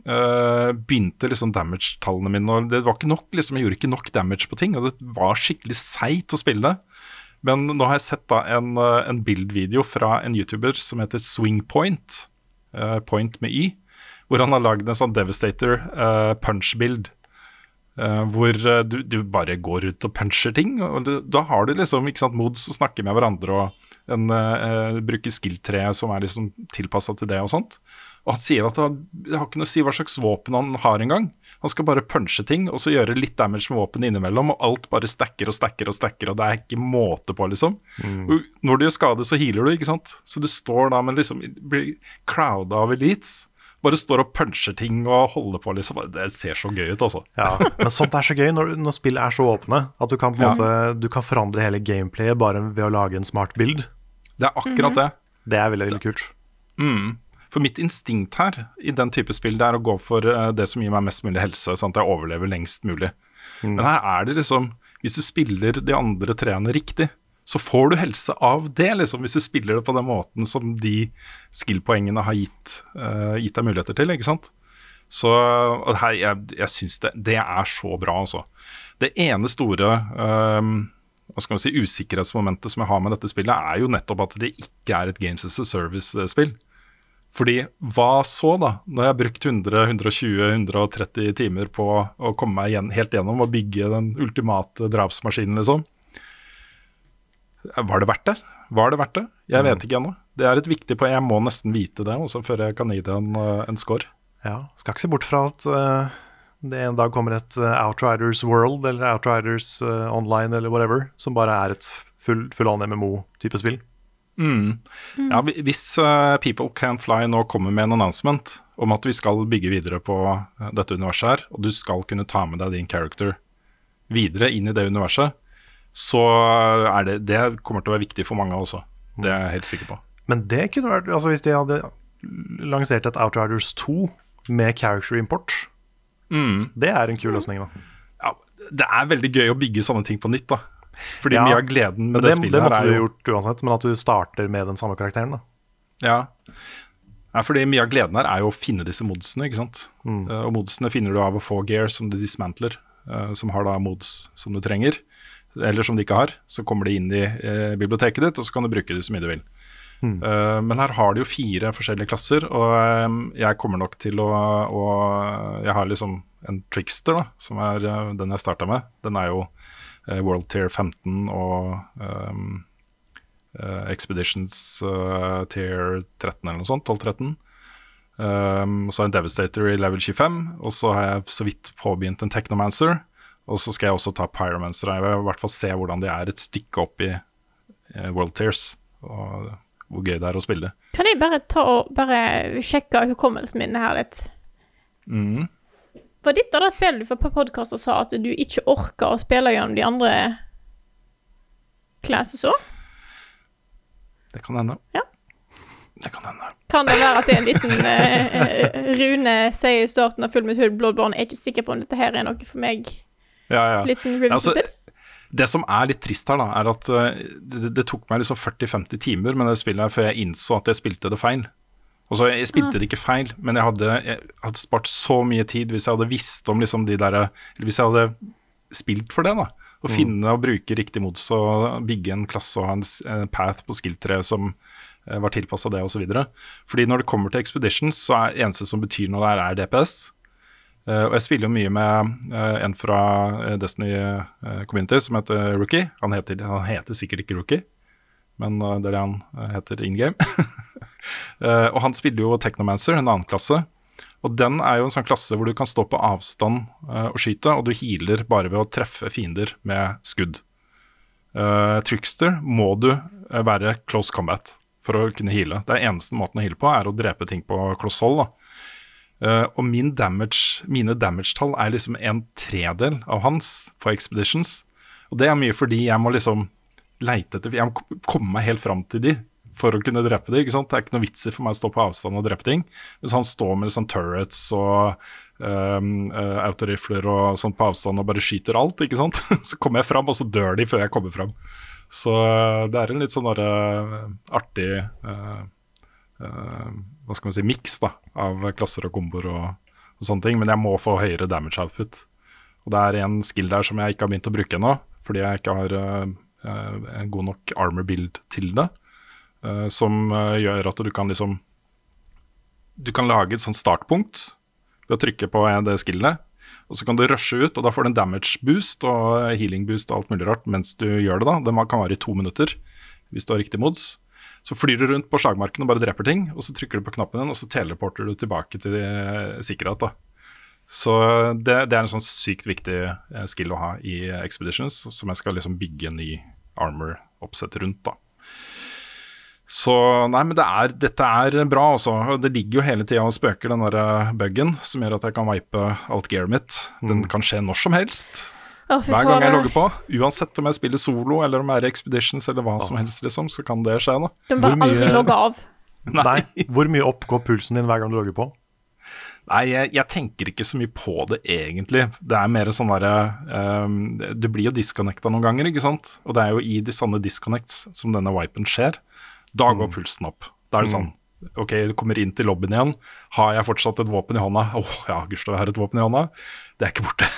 begynte liksom damage-tallene mine, og det var ikke nok, liksom, jeg gjorde ikke nok damage på ting, og det var skikkelig seigt å spille det. Men nå har jeg sett da en bildvideo fra en YouTuber som heter Swingpoint, point med Y, hvor han har laget en sånn Devastator punch-bild, hvor du bare går ut og puncher ting, og da har du liksom, ikke sant, mods som snakker med hverandre, og bruker skill-tre som liksom tilpasset til det og sånt. Og han sier at det har ikke noe å si hva slags våpen han har en gang. Han skal bare punche ting, og så gjøre litt damage med våpen innimellom, og alt bare stacker og stacker og stacker, og det ikke måte på, liksom. Og når du gjør skade, så healer du, ikke sant? Så du står da med liksom, blir crowda av elites, bare står og puncher ting og holder på, liksom. Det ser så gøy ut, altså. Ja, men sånt så gøy når spill så åpne, at du kan på en måte, du kan forandre hele gameplayet bare ved å lage en smart bild. Det akkurat det. Det veldig, veldig kult. For mitt instinkt her, i den type spill, det å gå for det som gir meg mest mulig helse, sånn at jeg overlever lengst mulig. Men her det liksom, hvis du spiller de andre treene riktig, så får du helse av det, liksom, hvis du spiller det på den måten som de skillpoengene har gitt deg muligheter til, ikke sant? Så og her, jeg synes det så bra, altså. Det ene store hva skal man si, usikkerhetsmomentet som jeg har med dette spillet, jo nettopp at det ikke et Games as a Service-spill. Fordi hva så da, når jeg har brukt 100, 120, 130 timer på å komme meg helt gjennom og bygge den ultimate drapsmaskinen, liksom? Var det verdt det? Var det verdt det? Jeg vet ikke ennå. Det et viktig poeng, jeg må nesten vite det også før jeg kan gi det en score. Ja, skal ikke se bort fra at det en dag kommer et Outriders World eller Outriders Online eller whatever, som bare et full-on MMO-type spill. Ja, hvis People Can Fly nå kommer med en announcement om at vi skal bygge videre på dette universet her, og du skal kunne ta med deg din character videre inn i det universet, så det kommer til å være viktig for mange også. Det jeg helt sikker på. Men det kunne vært, altså hvis de hadde lansert et Outriders 2 med character import, det en kul løsning da. Ja, det veldig gøy å bygge sånne ting på nytt da. Fordi mye av gleden med det spillet det måtte du gjort uansett, men at du starter med den samme karakteren da. Ja, fordi mye av gleden her jo å finne disse modsene, ikke sant? Og modsene finner du av å få gear som du dismantler, som har da mods som du trenger, eller som de ikke har. Så kommer de inn i biblioteket ditt, og så kan du bruke det så mye du vil. Men her har de jo 4 forskjellige klasser, og jeg kommer nok til å jeg har liksom en Trickster da, som den jeg startet med. Den er jo World Tier 15 og Expeditions Tier 13 eller noe sånt, 12-13. Så har jeg en Devastator i level 25, og så har jeg så vidt påbegynt en Technomancer, og så skal jeg også ta Pyromancer. Jeg vil i hvert fall se hvordan de et stykke opp i World Tiers, og hvor gøy det å spille. Kan jeg bare sjekke hukommelsen min her litt? Var dette da spillet du på podcast og sa at du ikke orker å spille gjennom de andre classes også? Det kan hende. Ja. Det kan hende. Kan det være at det en liten Rune sier i starten av Full Metal Bloodborne, jeg ikke sikker på om dette her noe for meg. Ja. Liten review til. Det som litt trist her da, at det tok meg liksom 40-50 timer med det spillet her før jeg innså at jeg spilte det feil. Altså, jeg spilte det ikke feil, men jeg hadde spart så mye tid hvis jeg hadde visst om liksom eller hvis jeg hadde spilt for det da, å finne og bruke riktig modus og bygge en klasse og ha en path på skill-treet som var tilpasset det og så videre. Fordi når det kommer til Expeditions, så eneste som betyr noe der DPS. Og jeg spiller jo mye med en fra Destiny Community som heter Rookie. Han heter sikkert ikke Rookie, men det han heter in-game. Og han spiller jo Technomancer, en annen klasse. Og den jo en sånn klasse hvor du kan stå på avstand og skyte, og du healer bare ved å treffe fiender med skudd. Trickster må du være close combat for å kunne heale. Det eneste måten å heale på å drepe ting på close hold da. Og mine damage-tall liksom 1/3 av hans på Expeditions, og det mye fordi jeg må liksom leite etter, jeg må komme meg helt fram til de for å kunne drepe de, ikke sant? Det ikke noe vits for meg å stå på avstand og drepe ting. Hvis han står med sånn turrets og autorifler og sånt på avstand og bare skyter alt, ikke sant? Så kommer jeg fram, og så dør de før jeg kommer fram. Så det en litt sånn artig hva skal man si, mix da, av klasser og komboer og sånne ting, men jeg må få høyere damage output. Og det en skill der som jeg ikke har begynt å bruke ennå, fordi jeg ikke har en god nok armor build til det, som gjør at du kan liksom, du kan lage et sånt startpunkt ved å trykke på det skillet, og så kan du rushe ut, og da får du en damage boost og healing boost og alt mulig rart mens du gjør det da. Det kan være i 2 minutter, hvis du har riktig mods. Så flyr du rundt på slagmarken og bare dreper ting, og så trykker du på knappen din, og så teleporter du tilbake til sikkerhet da. Så det en sånn sykt viktig skill å ha i Expeditions, som jeg skal liksom bygge en ny armor-oppsett rundt da. Så nei, men dette bra også. Det ligger jo hele tiden og spøker den der buggen, som gjør at jeg kan wipe alt gearet mitt. Den kan skje når som helst. Hver gang jeg logger på, uansett om jeg spiller solo eller om jeg i Expeditions eller hva som helst liksom, så kan det skje da. Du må bare aldri logge av. Nei, hvor mye opp går pulsen din hver gang du logger på? Nei, jeg tenker ikke så mye på det egentlig. Det mer sånn der, du blir jo disconnectet noen ganger, ikke sant? Og det jo i de sånne disconnects som denne wipen skjer, da går pulsen opp. Da det sånn, ok, du kommer inn til lobbyen igjen, har jeg fortsatt et våpen i hånda? Ja, gudskjelov, jeg har et våpen i hånda. Det ikke borte.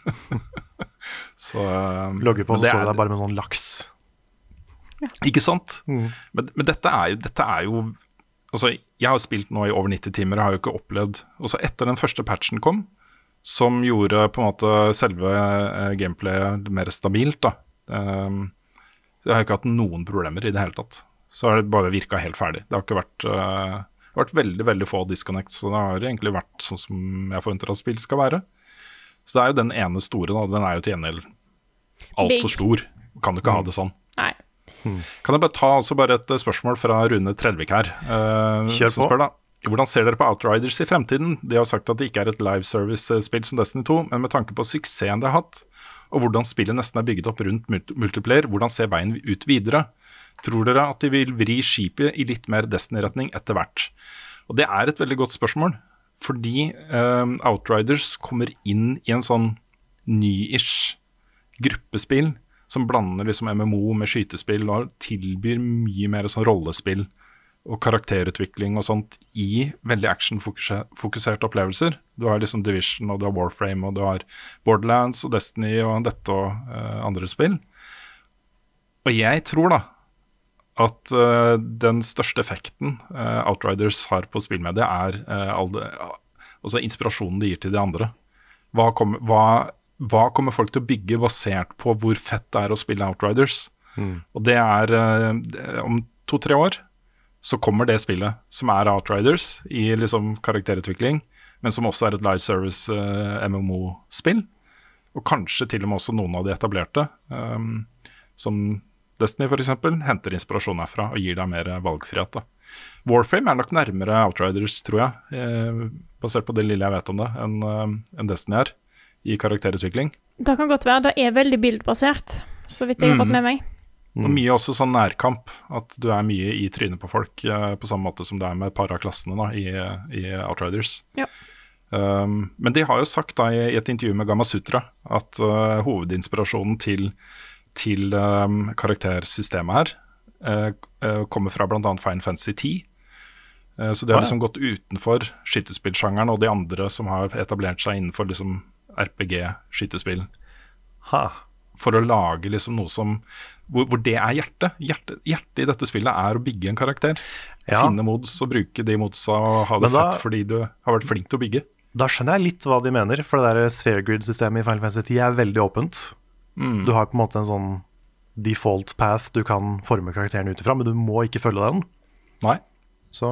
Så, logger på, så står det bare med sånn laks. Ja. Ikke sant? Men dette jo altså, jeg har spilt nå i over 90 timer, jeg har jo ikke opplevd, og så etter den første patchen kom, som gjorde på en måte selve gameplayet mer stabilt da, jeg har ikke hatt noen problemer i det hele tatt. Så har det bare virket helt ferdig. Det har ikke vært veldig, veldig få disconnects, så det har egentlig vært sånn som jeg forventer at spill skal være. Så det jo den ene store da, den jo til gjengjeld alt for stor. Kan du ikke ha det sånn? Nei. Kan jeg bare ta bare et spørsmål fra Rune Trellvik her? Kjør på. Spør da, hvordan ser dere på Outriders i fremtiden? De har sagt at det ikke et live service-spill som Destiny 2, men med tanke på suksessen de har hatt, og hvordan spillet nesten bygget opp rundt multiplayer, hvordan ser veien ut videre? Tror dere at de vil vri skipet i litt mer Destiny-retning etter hvert? Og det et veldig godt spørsmål, fordi Outriders kommer inn i en sånn ny-ish gruppespill som blander liksom MMO med skytespill og tilbyr mye mer sånn rollespill og karakterutvikling og sånt i veldig action-fokuserte opplevelser. Du har liksom Division, og du har Warframe, og du har Borderlands og Destiny og dette og andre spill. Og jeg tror da at den største effekten Outriders har på spillmediet altså inspirasjonen de gir til de andre. Hva kommer folk til å bygge basert på hvor fett det å spille Outriders? Og det om 2-3 år så kommer det spillet som Outriders i liksom karakterutvikling, men som også et live service MMO-spill, og kanskje til og med også noen av de etablerte, som Destiny for eksempel, henter inspirasjon herfra og gir deg mer valgfrihet. Da. Warframe nok nærmere Outriders, tror jeg, basert på det lille jeg vet om det, enn Destiny i karakterutvikling. Det kan godt være, det veldig bildbasert, så vidt jeg har fått med meg. Og mye også sånn nærkamp, at du mye i trynet på folk, på samme måte som det med et par av klassene da, i Outriders. Ja. Men de har jo sagt da, i et intervju med Gamasutra at hovedinspirasjonen til karaktersystemet her kommer fra blant annet Final Fantasy 10. Så de har liksom gått utenfor skytespillsjangeren og de andre som har etablert seg innenfor liksom RPG-skytespill. For å lage liksom noe som hvor det hjertet. Hjertet i dette spillet å bygge en karakter. Finne mods og bruke de modsa og ha det fett fordi du har vært flink til å bygge. Da skjønner jeg litt hva de mener, for det der sphere grid-systemet i Final Fantasy 10 veldig åpent. Du har på en måte en sånn default path du kan forme karakteren ut ifra, men du må ikke følge den. Nei. Så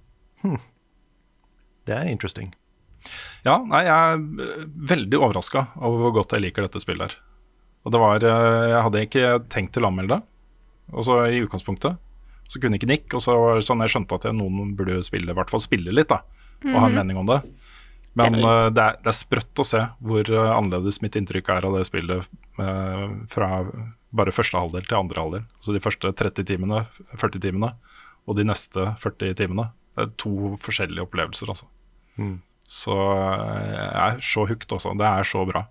det interesting. Ja, nei, jeg veldig overrasket over hvor godt jeg liker dette spillet her. Og det jeg hadde ikke tenkt til å anmelde det, og så i utgangspunktet, så kunne ikke Nick, og så var det sånn jeg skjønte at noen burde spille, i hvert fall spille litt da, og ha en mening om det. Men det sprøtt å se hvor annerledes mitt inntrykk av det spillet fra bare første halvdel til andre halvdel. Så de første 30 timene, 40 timene, og de neste 40 timene. Det 2 forskjellige opplevelser, altså. Så jeg så hooked også. Det så bra.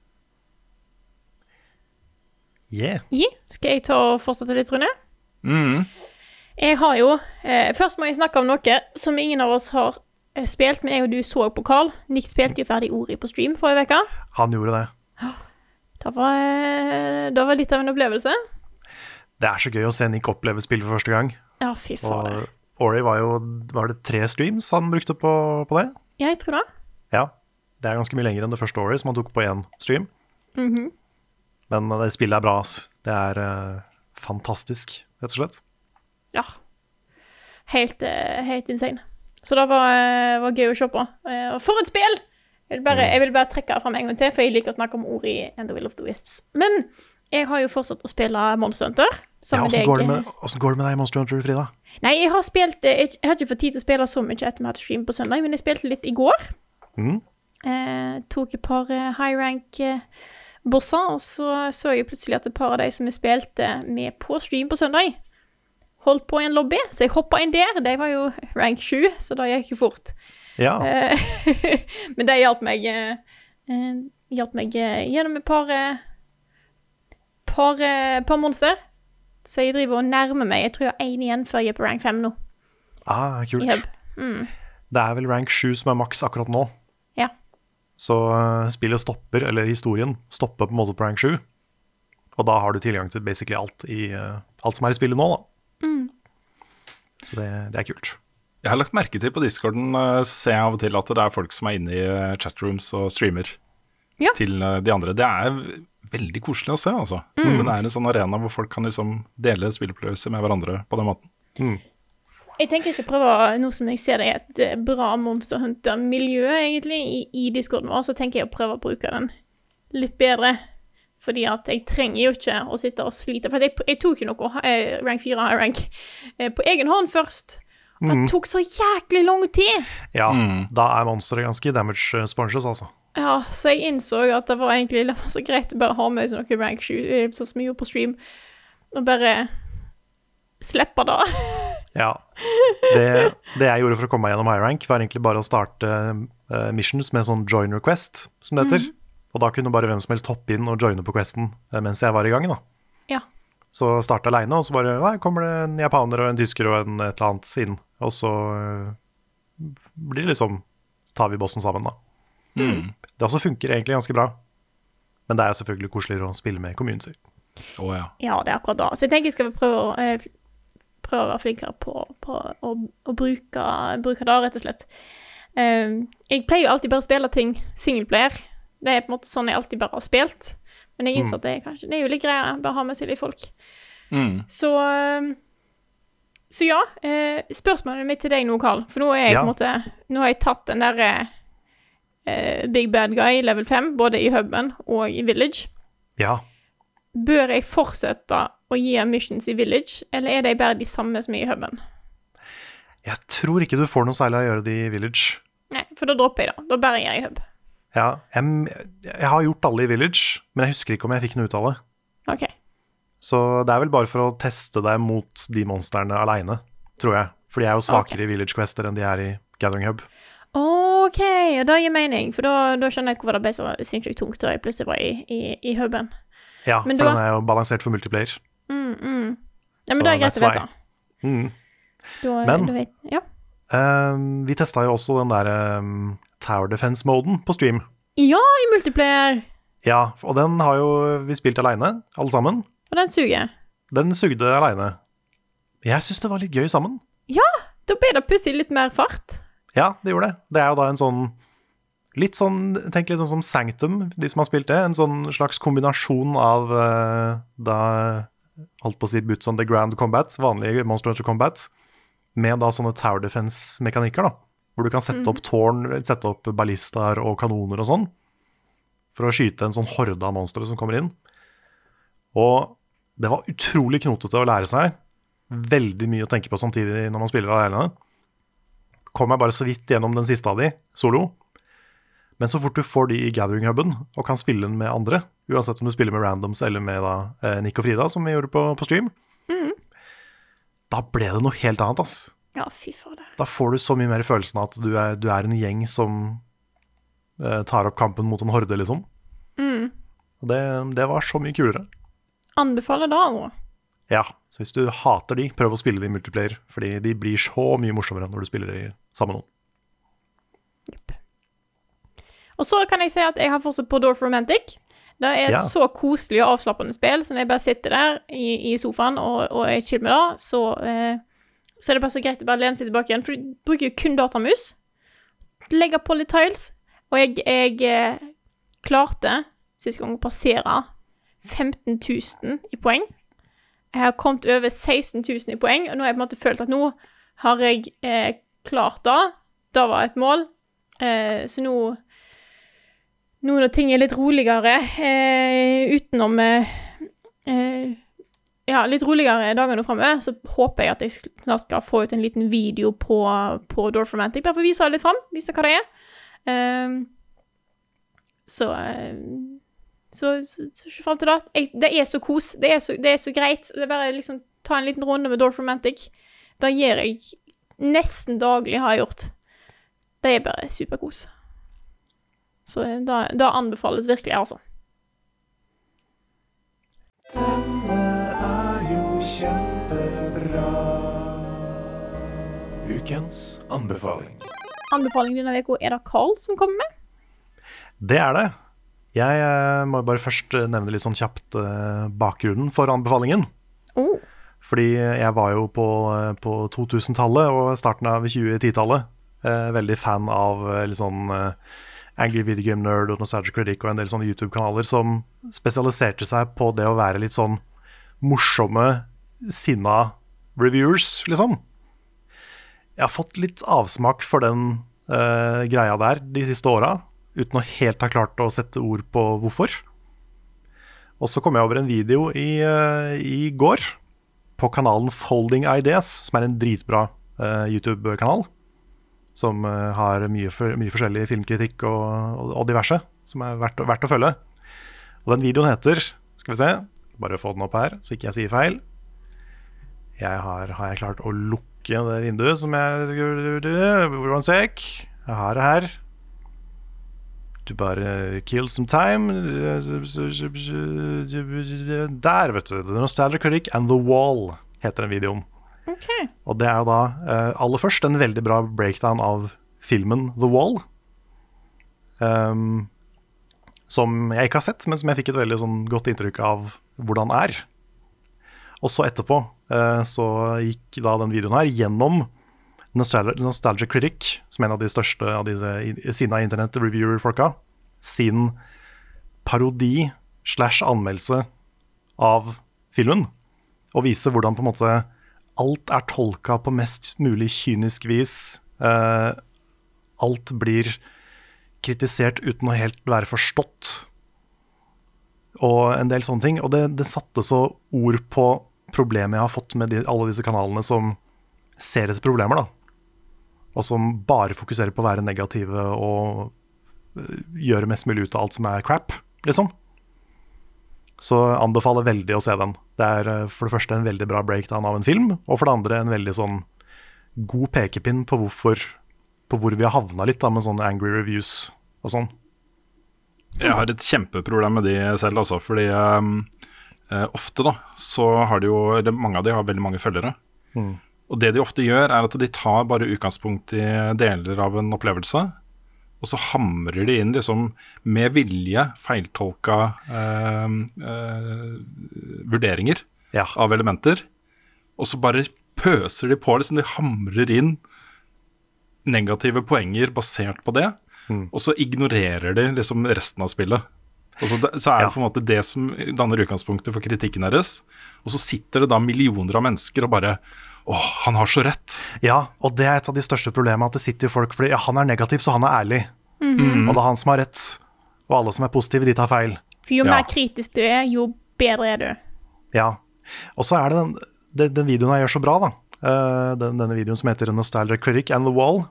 Skal jeg ta og fortsette litt, Rune? Jeg har jo først må jeg snakke om noe som ingen av oss har spilt, men jeg og du så på Carl. Nick spilte jo ferdig Ori på stream forrige veka. Han gjorde det. Det var litt av en opplevelse. Det så gøy å se Nick oppleve spill for første gang. Ja, fy faen. Og Ori var det 3 streams han brukte på det? Ja, jeg tror det. Ja, det ganske mye lenger enn det første Ori som han tok på 1 stream. Men det spillet bra, altså. Det fantastisk, rett og slett. Ja. Helt insane. Så det var gøy å se på. Og for et spill! Jeg vil bare trekke det frem en gang til, for jeg liker å snakke om Ori and the Will of the Wisps. Men jeg har jo fortsatt å spille Monster Hunter. Hvordan går det med deg i Monster Hunter, Frida? Nei, jeg har ikke fått tid til å spille så mye etter vi hadde stream på søndag, men jeg spilte litt i går. Tok et par high rank bosser, og så jeg plutselig at et par av de som jeg spilte med på stream på søndag, holdt på i en lobby, så jeg hoppet inn der. De var jo rank 7, så da gikk jo fort. Ja. Men det hjalp meg gjennom et par monster. Så jeg driver og nærmer meg. Jeg tror jeg har 1 igjen før jeg på rank 5 nå. Kult. Det vel rank 7 som maks akkurat nå. Ja. Så spillet stopper, eller historien stopper på en måte på rank 7. Og da har du tilgang til basically alt som i spillet nå da. Så det kult. Jeg har lagt merke til på Discorden, ser jeg av og til at det folk som inne i chatrooms og streamer til de andre. Det veldig koselig å se, altså. Det en sånn arena hvor folk kan liksom dele spilleopplevelser med hverandre på den måten. Jeg tenker jeg skal prøve, nå som jeg ser det et bra Monster Hunter-miljø egentlig i Discorden vår, så tenker jeg å prøve å bruke den litt bedre. Fordi at jeg trenger jo ikke å sitte og slite. For jeg tok jo noe rank 4 rank på egen hånd først. Og det tok så jæklig lang tid. Ja, da monsteret ganske damage sponges, altså. Ja, så jeg innså at det var egentlig så greit å bare ha med sånn noe rank 7, sånn som jeg gjorde på stream, og bare slippe det. Ja, det jeg gjorde for å komme meg gjennom high rank var egentlig bare å starte missions med sånn join request, som det heter. Og da kunne bare hvem som helst hoppe inn og joine på questen mens jeg var i gang da. Ja. Så startet alene, og så bare kommer det en japaner og en tysker og et eller annet inn. Og så blir det liksom, tar vi bossen sammen da. Det også funker egentlig ganske bra. Men det selvfølgelig koseligere å spille med community. Ja, det akkurat da. Så jeg tenker jeg skal prøve å prøve å være flinkere på å bruke det, rett og slett. Jeg pleier jo alltid bare å spille ting singleplayer. Det på en måte sånn jeg alltid bare har spilt. Men jeg innså at det er jo litt greier bare ha med seg litt folk. Så ja, spørsmålet mitt til deg nå, Karl, for nå er jeg på en måte, nå har jeg tatt den der Big Bad Guy level 5, både i Hubben og i Village. Ja. Bør jeg fortsette å gi missions i Village, eller er det bare de samme som er i Hubben? Jeg tror ikke du får noe særlig å gjøre det i Village. Nei, for da dropper jeg da. Da bare gjør jeg Hub. Ja, jeg har gjort alle i Village, men jeg husker ikke om jeg fikk noe ut av det. Ok. Så det er vel bare for å teste deg mot de monsterne alene, tror jeg. For de er jo svakere i Village Quester enn de er i Gathering Hub. Ok, og da gir mening, for da skjønner jeg hvorfor det ble så sinnssykt tungt da jeg plutselig var i Hubben. Ja, men for den er jo balansert for multiplayer. Ja, men det er greit å vite. Men vi testet jo også den der Tower Defense-moden på stream. Ja, i multiplayer. Ja, og den har jo vi spilt alene, alle sammen. Og den suger. Den sugde alene. Jeg synes det var litt gøy sammen. Ja, da ble det plutselig litt mer fart. Ja, det gjorde det. Det er jo da en sånn, tenk litt sånn som Sanctum, de som har spilt det, en sånn slags kombinasjon av da, holdt på å si Boots on the Ground Combat, vanlige Monster Hunter Combat, med da sånne Tower Defense-mekanikker da, hvor du kan sette opp tårn, sette opp ballister og kanoner og sånn, for å skyte en sånn horde av monstre som kommer inn. Og det var utrolig knotete å lære seg, veldig mye å tenke på samtidig når man spiller alene. Kom jeg bare så vidt gjennom den siste av de, solo. Men så fort du får de i Gathering Hubben, og kan spille den med andre, uansett om du spiller med randoms eller med da, Nick og Frida, som vi gjorde på stream, da ble det noe helt annet, ass. Ja, fy fader. Da får du så mye mer følelsen av at du er en gjeng som tar opp kampen mot en horde, liksom. Og det var så mye kulere. Anbefaler da, altså. Ja, så hvis du hater de, prøv å spille de i multiplayer, fordi de blir så mye morsommere når du spiller de sammen med noen. Yep. Og så kan jeg si at jeg har fortsatt på Dorf Romantic. Det er et så koselig og avslappende spill, så når jeg bare sitter der i sofaen og er chill med det, så er det bare så greit å bare lene seg tilbake igjen, for du bruker jo kun datamus, legger på litt tiles, og jeg klarte siste gang å passere 15 000 i poeng. Jeg har kommet over 16 000 i poeng, og nå har jeg på en måte følt at nå har jeg klart det. Det var et mål. Så nå når ting er litt roligere, utenom litt roligere dagene fremover, så håper jeg at jeg snart skal få ut en liten video på Dorf Romantic, bare for å vise det litt frem, vise hva det er. Så ikke frem til det. Det er så kos. Det er så greit. Det er bare liksom ta en liten runde med Dorf Romantic. Det gjør jeg nesten daglig, har jeg gjort. Det er bare superkos. Så det anbefales virkelig, altså. Denne er jo kjempebra. Ukens anbefaling. Anbefalingen denne uka er det Karl som kommer med? Det er det. Jeg må bare først nevne litt sånn kjapt bakgrunnen for anbefalingen. Fordi jeg var jo på 2000-tallet og starten av 2010-tallet veldig fan av litt sånn Angry Video Game Nerd og Nostalgic Critic og en del sånne YouTube-kanaler som spesialiserte seg på det å være litt sånn morsomme, sinna reviewers, liksom. Jeg har fått litt avsmak for den greia der de siste åra, uten å helt ha klart å sette ord på hvorfor. Og så kom jeg over en video i går på kanalen Folding Ideas, som er en dritbra YouTube-kanal, som har mye forskjellig filmkritikk og diverse, som er verdt å følge. Og den videoen heter, skal vi se, bare få den opp her, så ikke jeg sier feil. Har jeg klart å lukke det vinduet som one sec. Jeg har det her. Du bare kill some time. Der, vet du. The Nostalgic Critic and The Wall heter den videoen. Okay. Og det er jo da aller først en veldig bra breakdown av filmen The Wall. Som jeg ikke har sett, men som jeg fikk et veldig sånn godt inntrykk av hvordan er. Og så etterpå så gikk da den videoen her gjennom Nostalgia Critic, som en av de største av disse sinna internett-reviewer-folka, sin parodi / anmeldelse av filmen, og vise hvordan på en måte alt er tolka på mest mulig kynisk vis. Alt blir kritisert uten å helt være forstått, og en del sånne ting. Og det satte så ord på problemet jeg har fått med alle disse kanalene som ser etter problemer, da. Og som bare fokuserer på å være negative og gjøre mest mulig ut av alt som er crap, liksom. Så anbefaler veldig å se den. Det er for det første en veldig bra breakdown av en film, og for det andre en veldig sånn god pekepinn på hvor vi har havnet litt da, med sånne angry reviews og sånn. Jeg har et kjempeproblem med de selv også, fordi ofte da, så har de jo, mange av de har veldig mange følgere. Og det de ofte gjør er at de tar bare utgangspunkt i deler av en opplevelse, og så hamrer de inn liksom med vilje feiltolka vurderinger av elementer, og så bare pøser de på, liksom de hamrer inn negative poenger basert på det, og så ignorerer de liksom resten av spillet. Og så er det på en måte det som danner utgangspunktet for kritikken deres, og så sitter det da millioner av mennesker og bare han har så rett. Ja, og det er et av de største problemene, at det sitter jo folk fordi han er negativ, så han er ærlig. Og det er han som har rett, og alle som er positive, de tar feil. For jo mer kritisk du er, jo bedre er du. Ja, og så er det den videoen jeg gjør så bra da. Denne videoen som heter Nostalgia Critic and the Wall,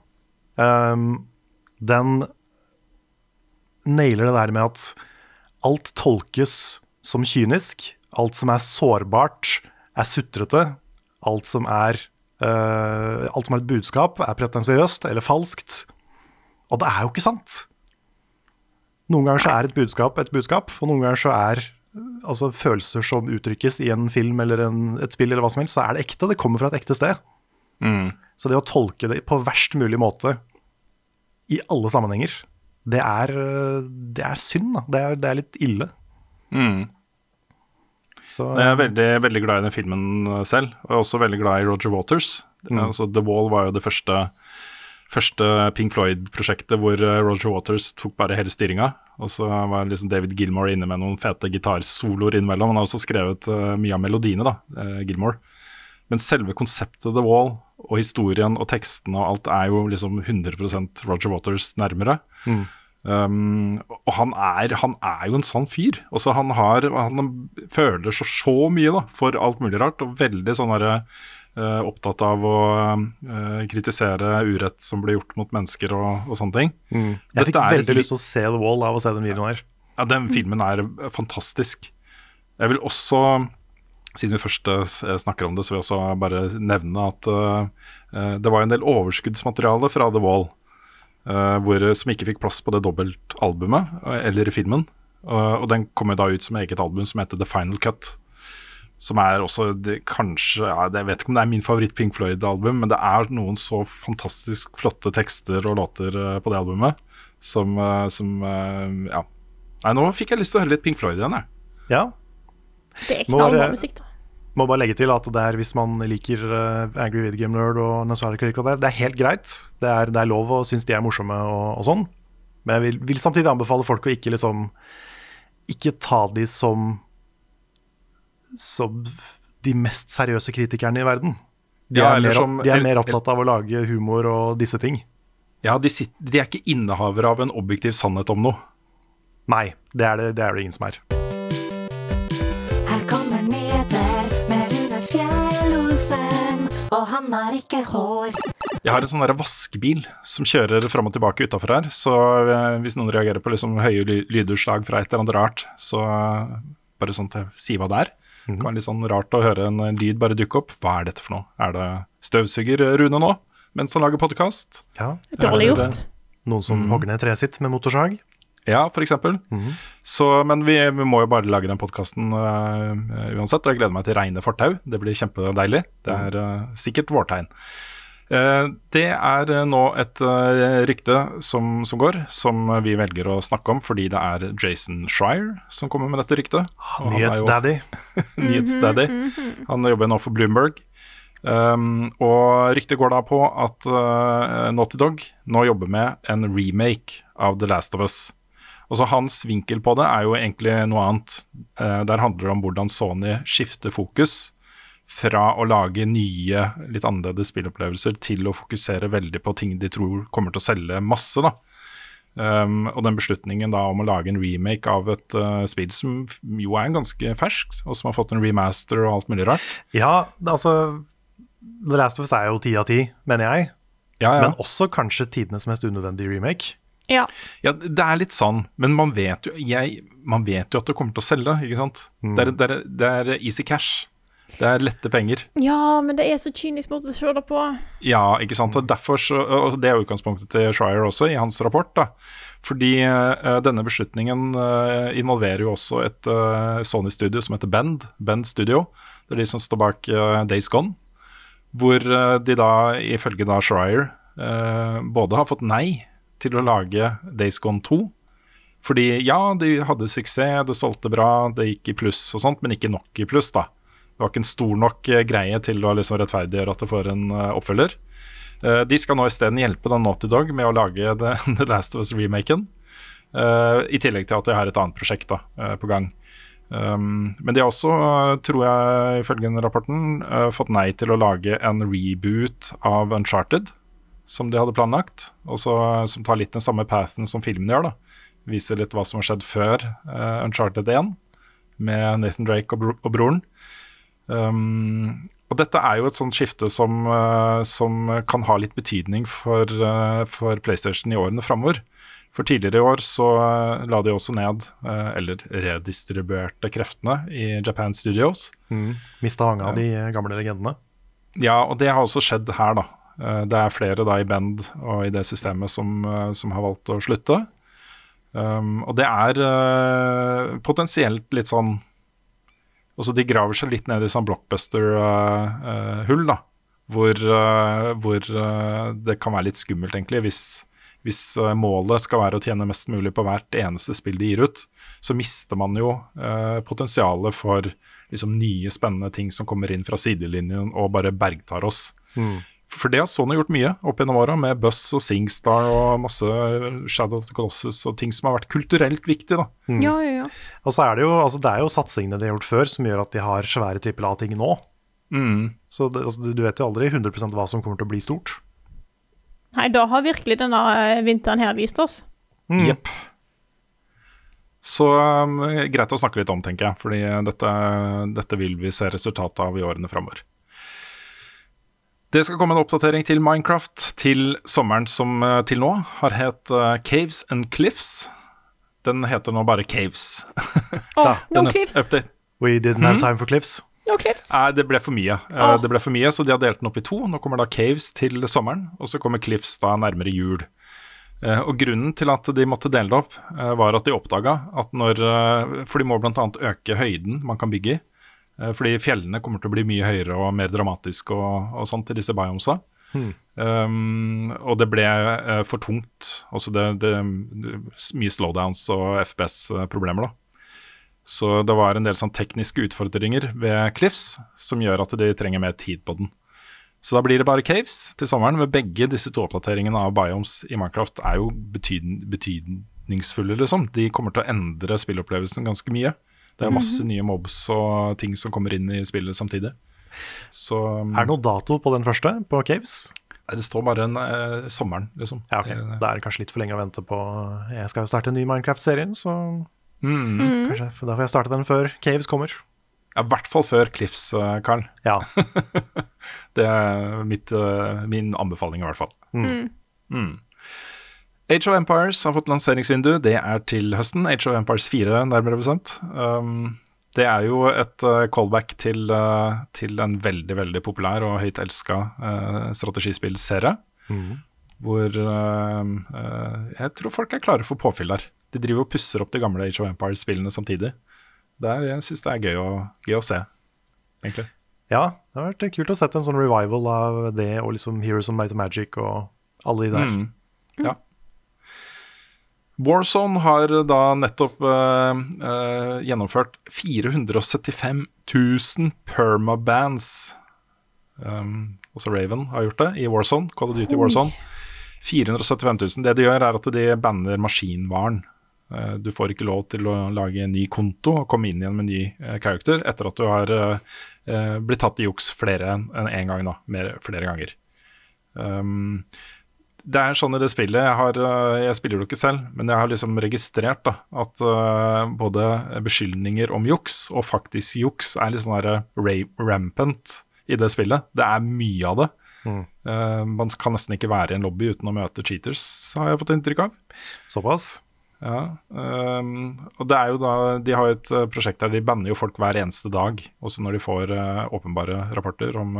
den nailer det der med at alt tolkes som kynisk, alt som er sårbart er sutrete, alt som er et budskap er pretensiøst eller falskt, og det er jo ikke sant. Noen ganger så er et budskap, og noen ganger så er altså, følelser som uttrykkes i en film eller et spill eller hva som helst, så er det ekte, det kommer fra et ekte sted. Så det å tolke det på verst mulig måte i alle sammenhenger, det er synd da, det er litt ille. Så, jeg er veldig, veldig glad i den filmen selv, og jeg er også veldig glad i Roger Waters. Altså, The Wall var jo det første Pink Floyd-prosjektet hvor Roger Waters tok bare hele styringa, og så var liksom David Gilmour inne med noen fete gitarsoloer innimellom. Han har også skrevet mye av melodiene da, Gilmour. Men selve konseptet The Wall og historien og tekstene og alt er jo liksom 100% Roger Waters nærmere. Og han er jo en sånn fyr. Også han føler så mye da, for alt mulig rart, og veldig sånn opptatt av å kritisere urett som blir gjort mot mennesker og sånne ting. Jeg fikk veldig lyst til å se The Wall av å se den videoen her. Ja, den filmen er fantastisk. Jeg vil også, siden vi først snakker om det, så vil jeg også bare nevne at det var en del overskuddsmateriale fra The Wall, som ikke fikk plass på det dobbeltalbumet eller i filmen, og den kom jo da ut som eget album som heter The Final Cut, som er også kanskje, jeg vet ikke om det er min favoritt Pink Floyd-album, men det er noen så fantastisk flotte tekster og låter på det albumet som ja. Nei, nå fikk jeg lyst til å høre litt Pink Floyd igjen, jeg. Ja. Det er knallbra musikk da. Må bare legge til at det er, hvis man liker Angry Video Game Nerd og Nostalgia Critic, det er helt greit. Det er lov å synes de er morsomme og sånn. Men jeg vil samtidig anbefale folk å ikke ta de som de mest seriøse kritikerne i verden. De er mer opptatt av å lage humor og disse ting. Ja, de er ikke innehaver av en objektiv sannhet om noe. Nei, det er det ingen som er. Her kommer Neder med Rune Fjell-Olsen, og han har ikke hår. Jeg har en sånn der vaskebil som kjører frem og tilbake utenfor her, så hvis noen reagerer på liksom høye lydutslag fra et eller annet rart, så bare sånn til si hva det er. Det kan være litt sånn rart å høre en lyd bare dukke opp. Hva er dette for noe? Er det støvsuger Rune nå, mens han lager podcast? Ja, dårlig gjort. Noen som hogger ned treet sitt med motorsag? Ja, for eksempel. Men vi må jo bare lage den podcasten uansett, og jeg gleder meg til regne fortau. Det blir kjempedeilig. Det er sikkert vårtegn. Det nå et rykte som går, som vi velger å snakke om, fordi det Jason Schreier som kommer med dette ryktet. Nyhetsdaddy. Nyhetsdaddy. Han jobber nå for Bloomberg. Og ryktet går da på at Naughty Dog nå jobber med en remake av The Last of Us. Og så hans vinkel på det jo egentlig noe annet. Der handler det om hvordan Sony skifter fokus fra å lage nye, litt annerledes spillopplevelser til å fokusere veldig på ting de tror kommer til å selge masse, da. Og den beslutningen da om å lage en remake av et spill som jo ganske ferskt, og som har fått en remaster og alt mulig rart. Ja, altså The Last of Us jo 10 av 10, mener jeg. Ja. Men også kanskje tidenes mest unødvendige remake. Ja, det litt sånn, men man vet jo at det kommer til å selge, ikke sant? Det easy cash. Det lette penger. Ja, men det så kynisk måte å se det på. Ja, ikke sant? Og derfor og det utgangspunktet til Schreier også i hans rapport, da. Fordi denne beslutningen involverer jo også et Sony-studio som heter Bend Studio. Det de som står bak Days Gone, hvor de da, ifølge da Schreier, både har fått nei til å lage Days Gone 2, fordi ja, de hadde suksess, det solgte bra, det gikk i pluss og sånt, men ikke nok i pluss da. Det var ikke en stor nok greie til å liksom rettferdiggjøre at det får en oppfølger. De skal nå i stedet hjelpe den Naughty Dog med å lage The Last of Us-remaken, i tillegg til at de har et annet prosjekt da, på gang. Men de har også, tror jeg, ifølge rapporten, fått nei til å lage en reboot av Uncharted, som de hadde planlagt, og som tar litt den samme pathen som filmen gjør da. Viser litt hva som har skjedd før Uncharted 1, med Nathan Drake og broren. Og dette jo et sånt skifte som kan ha litt betydning for PlayStation i årene fremover. For tidligere i år så la de også ned, eller redistribuerte kreftene i Japan Studios. Mistet mange av de gamle legendene. Ja, og det har også skjedd her da. Det flere da i Bend og i det systemet som har valgt å slutte. Og det potensielt litt sånn, altså de graver seg litt ned i sånn blockbuster-hull da, hvor det kan være litt skummelt egentlig, hvis målet skal være å tjene mest mulig på hvert eneste spill de gir ut, så mister man jo potensialet for liksom nye spennende ting som kommer inn fra sidelinjen og bare bergtar oss. For det har Sony gjort mye opp gjennom året, med Buzz og SingStar og masse Shadow of the Colossus og ting som har vært kulturelt viktig da. Ja. Og så det jo, altså det jo satsingene de har gjort før som gjør at de har svære AAA-ting nå. Så du vet jo aldri 100% hva som kommer til å bli stort. Nei, da har virkelig denne vinteren her vist oss. Jepp. Så greit å snakke litt om, tenker jeg, fordi dette vil vi se resultatet av i årene fremover. Det skal komme en oppdatering til Minecraft til sommeren som til nå har hett Caves and Cliffs. Den heter nå bare Caves. No Cliffs. We didn't have time for Cliffs. No Cliffs. Nei, det ble for mye. Det ble for mye, så de har delt den opp i 2. Nå kommer da Caves til sommeren, og så kommer Cliffs da nærmere jul. Og grunnen til at de måtte dele det opp var at de oppdaget at for de må blant annet øke høyden man kan bygge i, fordi fjellene kommer til å bli mye høyere og mer dramatisk og sånt i disse biomesa. Og det ble for tungt. Også det mye slowdowns og FPS-problemer da. Så det var en del sånn tekniske utfordringer ved Cliffs som gjør at de trenger mer tid på den. Så da blir det bare Caves til sommeren, med begge disse 2 oppdateringene av biomes i Minecraft jo betydningsfulle liksom. De kommer til å endre spillopplevelsen ganske mye. Det masse nye mobs og ting som kommer inn i spillet samtidig. Så, det noe dato på den første, på Caves? Det står bare sommeren, liksom. Ja, ok. Det kanskje litt for lenge å vente på. Jeg skal jo starte en ny Minecraft-serien, så kanskje da får jeg starte den før Caves kommer. Ja, i hvert fall før Cliffs, Karl. Ja. Det min anbefaling i hvert fall. Age of Empires har fått lanseringsvindu. Det til høsten. Age of Empires 4 nærmere bestemt. Det jo et callback til en veldig, veldig populær og høyt elsket strategispillserie. Hvor jeg tror folk klare for påfyll der. De driver og pusser opp de gamle Age of Empires-spillene samtidig. Jeg synes det gøy å se, egentlig. Ja, det har vært kult å sette en sånn revival av det, og liksom Heroes of Might and Magic og alle de der. Ja. Warzone har da nettopp gjennomført 475 000 permabans. Også Raven har gjort det i Warzone, Call of Duty Warzone. 475 000. Det de gjør er at de banner maskinvaren. Du får ikke lov til å lage en ny konto og komme inn igjen med en ny character etter at du har blitt tatt i juks flere enn en gang, flere ganger. Det er sånn i det spillet, jeg spiller det ikke selv, men jeg har liksom registrert da, at både beskyldninger om juks og faktisk juks er litt sånn der rampant i det spillet. Det er mye av det. Man kan nesten ikke være i en lobby uten å møte cheaters, har jeg fått inntrykk av. Såpass? Ja, og det er jo da, de har et prosjekt der de banner jo folk hver eneste dag, også når de får åpenbare rapporter om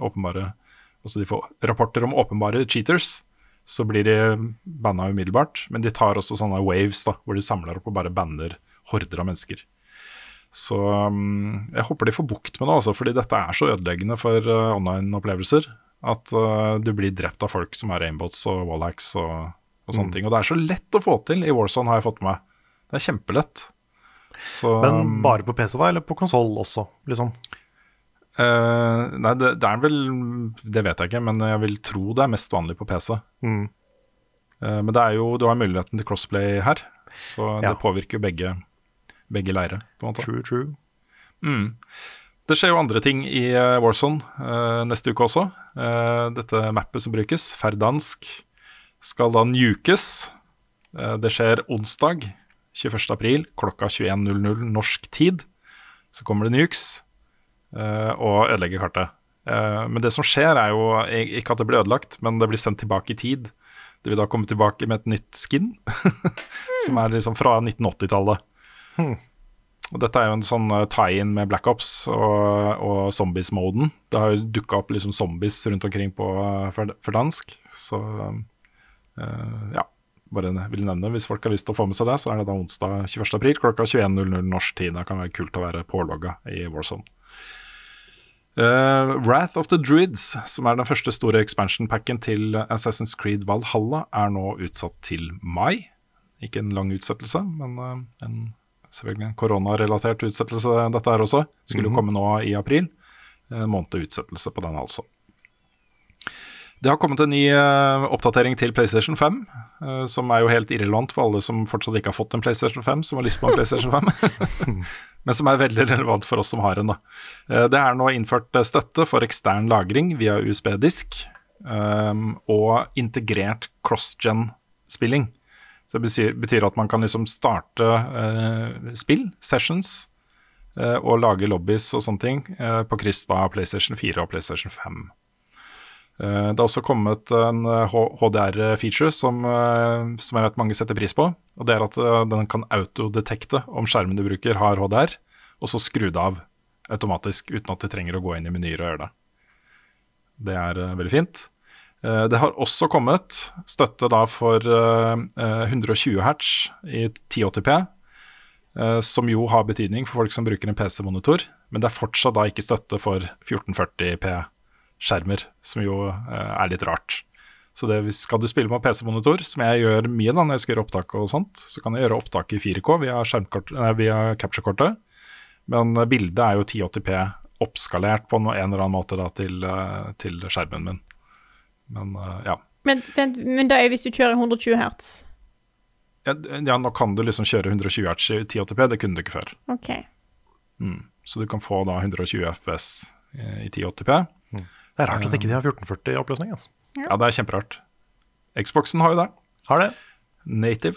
åpenbare cheaters, så blir de bannet umiddelbart, men de tar også sånne waves da, hvor de samler opp og bare banner horder av mennesker. Så jeg håper de får bukt med det også, fordi dette er så ødeleggende for online-opplevelser, at du blir drept av folk som er aimbots og wallhacks og sånne ting. Og det er så lett å få til i Warzone, har jeg fått med meg. Det er kjempelett. Så, men bare på PC da, eller på konsol også, liksom? Nei, det er vel, det vet jeg ikke, men jeg vil tro det er mest vanlig på PC. Men det er jo, du har muligheten til crossplay her, så det påvirker jo begge leire, på en måte. True. Det skjer jo andre ting i Warzone neste uke også. Dette mappet som brukes, Verdansk, skal da nukes. Det skjer onsdag 21. april klokka 21:00 norsk tid. Så kommer det nukes og ødelegger kartet. Men det som skjer er jo ikke at det blir ødelagt, men det blir sendt tilbake i tid. Det vil da komme tilbake med et nytt skin, som er liksom fra 1980-tallet. Og dette er jo en sånn tie-in med Black Ops og zombies-moden. Det har jo dukket opp liksom zombies rundt omkring på Verdansk, så bare vil nevne, hvis folk har lyst til å få med seg det, så er det da onsdag 21. april klokka 21:00 norsk tid. Det kan være kult å være pålogga i Warzone. Wrath of the Druids, som er den første store expansion-packen til Assassin's Creed Valhalla, er nå utsatt til mai. Ikke en lang utsettelse, men selvfølgelig en koronarelatert utsettelse dette her også. Skulle jo komme nå i april. En måned utsettelse på den altså. Det har kommet en ny oppdatering til PlayStation 5, som er jo helt irrelevant for alle som fortsatt ikke har fått en PlayStation 5, som har lyst på en PlayStation 5, men som er veldig relevant for oss som har en da. Det er nå innført støtte for ekstern lagring via USB-disk, og integrert cross-gen-spilling. Så det betyr at man kan liksom starte spill, sessions, og lage lobbies og sånne ting på kryss da PlayStation 4 og PlayStation 5. Det har også kommet en HDR-feature som jeg vet mange setter pris på, og det er at den kan autodetekte om skjermen du bruker har HDR, og så skru det av automatisk uten at du trenger å gå inn i menyer og gjøre det. Det er veldig fint. Det har også kommet støtte da for 120 Hz i 1080p, som jo har betydning for folk som bruker en PC-monitor, men det er fortsatt da ikke støtte for 1440p skjermer, som jo er litt rart. Så skal du spille på PC-monitor, som jeg gjør mye da når jeg skal gjøre opptak og sånt, så kan jeg gjøre opptak i 4K via capture-kortet, men bildet er jo 1080p oppskalert på en eller annen måte da til skjermen min. Men ja. Men da er hvis du kjører 120 Hz? Ja, nå kan du liksom kjøre 120 Hz i 1080p, det kunne du ikke før. Ok. Så du kan få da 120 FPS i 1080p. Det er rart at ikke de har 1440 oppløsning, altså. Ja, det er kjemperart. Xboxen har jo det. Har det. Native.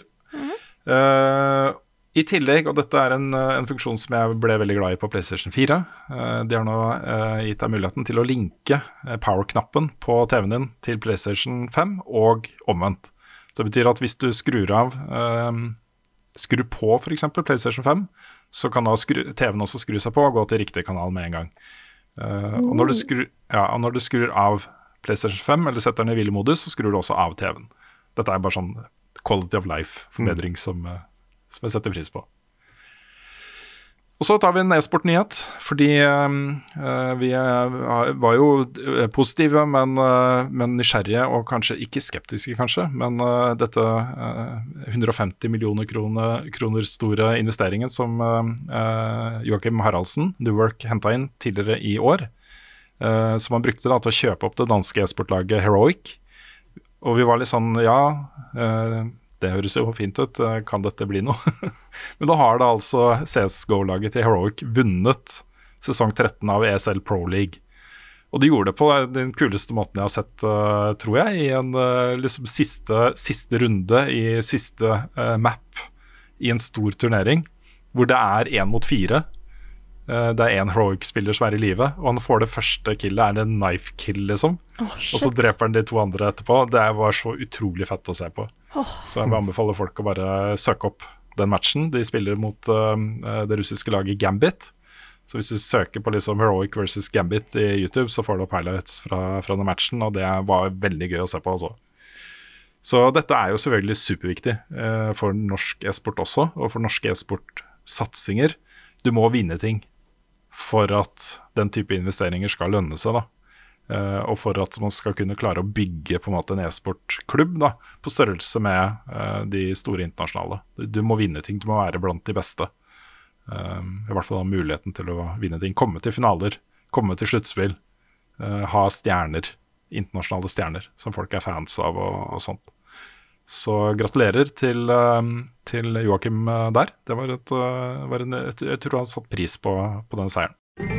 I tillegg, og dette er en funksjon som jeg ble veldig glad i på PlayStation 4, de har nå gitt deg muligheten til å linke power-knappen på TV-en din til PlayStation 5 og omvendt. Så det betyr at hvis du skrur på for eksempel PlayStation 5, så kan da TV-en også skru seg på og gå til riktig kanal med en gang. Og når du skrur av PlayStation 5 eller setter den i hvilemodus, så skrur du også av TV-en. Dette er bare sånn quality of life forbedring som jeg setter pris på. Og så tar vi en e-sport-nyhet, fordi vi var jo positive, men nysgjerrige og kanskje ikke skeptiske kanskje, men dette 150 millioner kroner store investeringen som Joachim Haraldsen, Newark, hentet inn tidligere i år, som han brukte da til å kjøpe opp det danske e-sportlaget Heroic. Og vi var litt sånn, det høres jo fint ut, kan dette bli noe? Men da har det altså CSGO-laget til Heroic vunnet sesong 13 av ESL Pro League. Og de gjorde det på den kuleste måten jeg har sett, tror jeg, i en liksom siste runde i siste map i en stor turnering, hvor det er 1 mot 4. Det er en Heroic-spiller som er i live, og han får det første killet, er en knife kill liksom. Og så dreper han de 2 andre etterpå. Det var så utrolig fett å se på. Så jeg vil anbefale folk å bare søke opp den matchen. De spiller mot det russiske laget Gambit. Så hvis du søker på liksom Heroic versus Gambit i YouTube, så får du opp highlights fra den matchen, og det var veldig gøy å se på altså. Så dette er jo selvfølgelig superviktig for norsk e-sport også, og for norske e-sport-satsinger. Du må vinne ting for at den type investeringer skal lønne seg da. Og for at man skal kunne klare å bygge på en måte en e-sportklubb da, på størrelse med de store internasjonale. Du må vinne ting, du må være blant de beste. I hvert fall ha muligheten til å vinne ting. Komme til finaler, komme til sluttspill, ha stjerner, internasjonale stjerner, som folk er fans av og sånt. Så gratulerer til Joachim der. Det var jeg tror han satt pris på den seieren.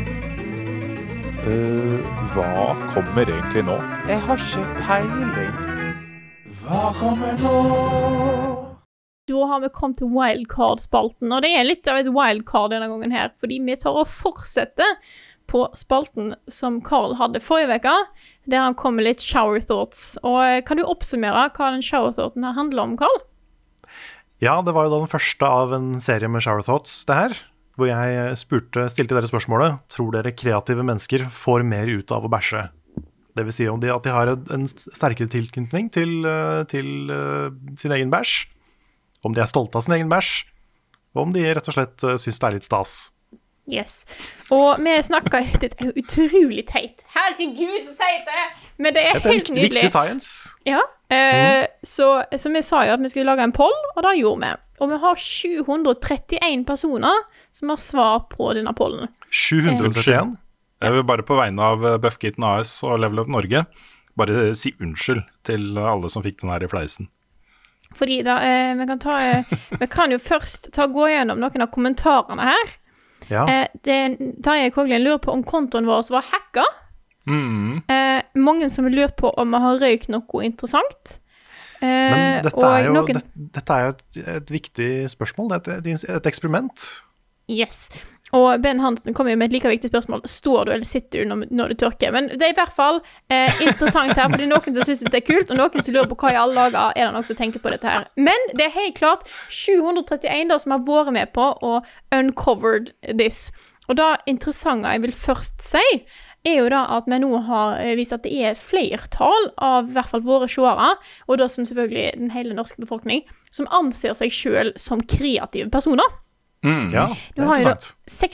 Hva kommer egentlig nå? Jeg har ikke peiling. Hva kommer nå? Da har vi kommet til wildcard-spalten, og det er litt av et wildcard denne gangen her, fordi vi tar og fortsetter på spalten som Carl hadde forrige veka, der han kom med litt shower thoughts. Og kan du oppsummere hva den shower thoughtsen her handler om, Carl? Ja, det var jo da den første av en serie med shower thoughts, det her, hvor jeg stilte dere spørsmålet, tror dere kreative mennesker får mer ut av å bæsje? Det vil si at de har en sterkere tilknytning til sin egen bæsj, om de er stolte av sin egen bæsj, og om de rett og slett synes det er litt stas. Yes. Og vi snakket, det er jo utrolig teit. Herregud, så teit det er! Men det er helt nydelig. Det er viktig science. Ja, så vi sa jo at vi skulle lage en poll, og det gjorde vi. Og vi har 731 personer som har svar på denne pollen. 731? Jeg vil bare på vegne av Buffkitten AS og Level Up Norge bare si unnskyld til alle som fikk den her i fleisen. Fordi da, vi kan jo først gå gjennom noen av kommentarene her. Ja. Tarjei Koglin lurer på om kontoen vår var hacket. Mange som lurer på om vi har røykt noe interessant. Men dette er jo et viktig spørsmål. Det er et eksperiment. Yes. Og Ben Hansen kommer jo med et like viktig spørsmål. Står du eller sitter du når du tørker? Men det er i hvert fall interessant her, for det er noen som synes det er kult, og noen som lurer på hva i alle dager er det noen som tenker på dette her. Men det er helt klart 731 da som har vært med på og uncovered this. Og da interessante jeg vil først si, er jo da at vi nå har vist at det er flertall av i hvert fall våre seere, og da som selvfølgelig den hele norske befolkning, som anser seg selv som kreative personer. Ja, det er interessant.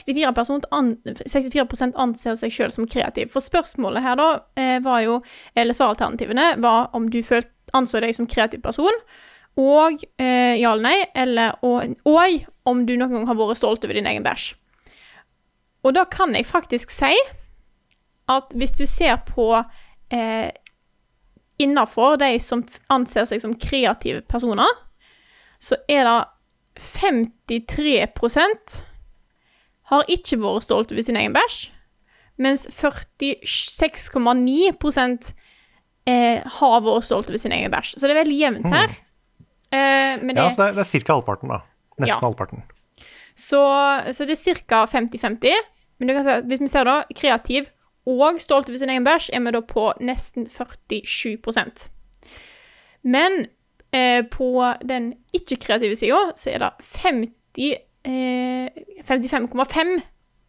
64% anser seg selv som kreativ. For spørsmålet her da var jo, eller svaralternativene var om du anså deg som kreativ person, og ja eller nei, eller og om du noen gang har vært stolt over din egen bæsj. Og da kan jeg faktisk si at hvis du ser på innenfor de som anser seg som kreative personer, så er det 53% har ikke vært stolt over sin egen bæsj, mens 46,9% har vært stolt over sin egen bæsj. Så det er veldig jevnt her. Men ja, så det er cirka halvparten da. Nesten halvparten. Så det er cirka 50-50. Men du kan si at hvis vi ser da, kreativ og stolt over sin egen bæsj, er vi da på nesten 47%. Men på den ikke-kreative siden så er det 55,5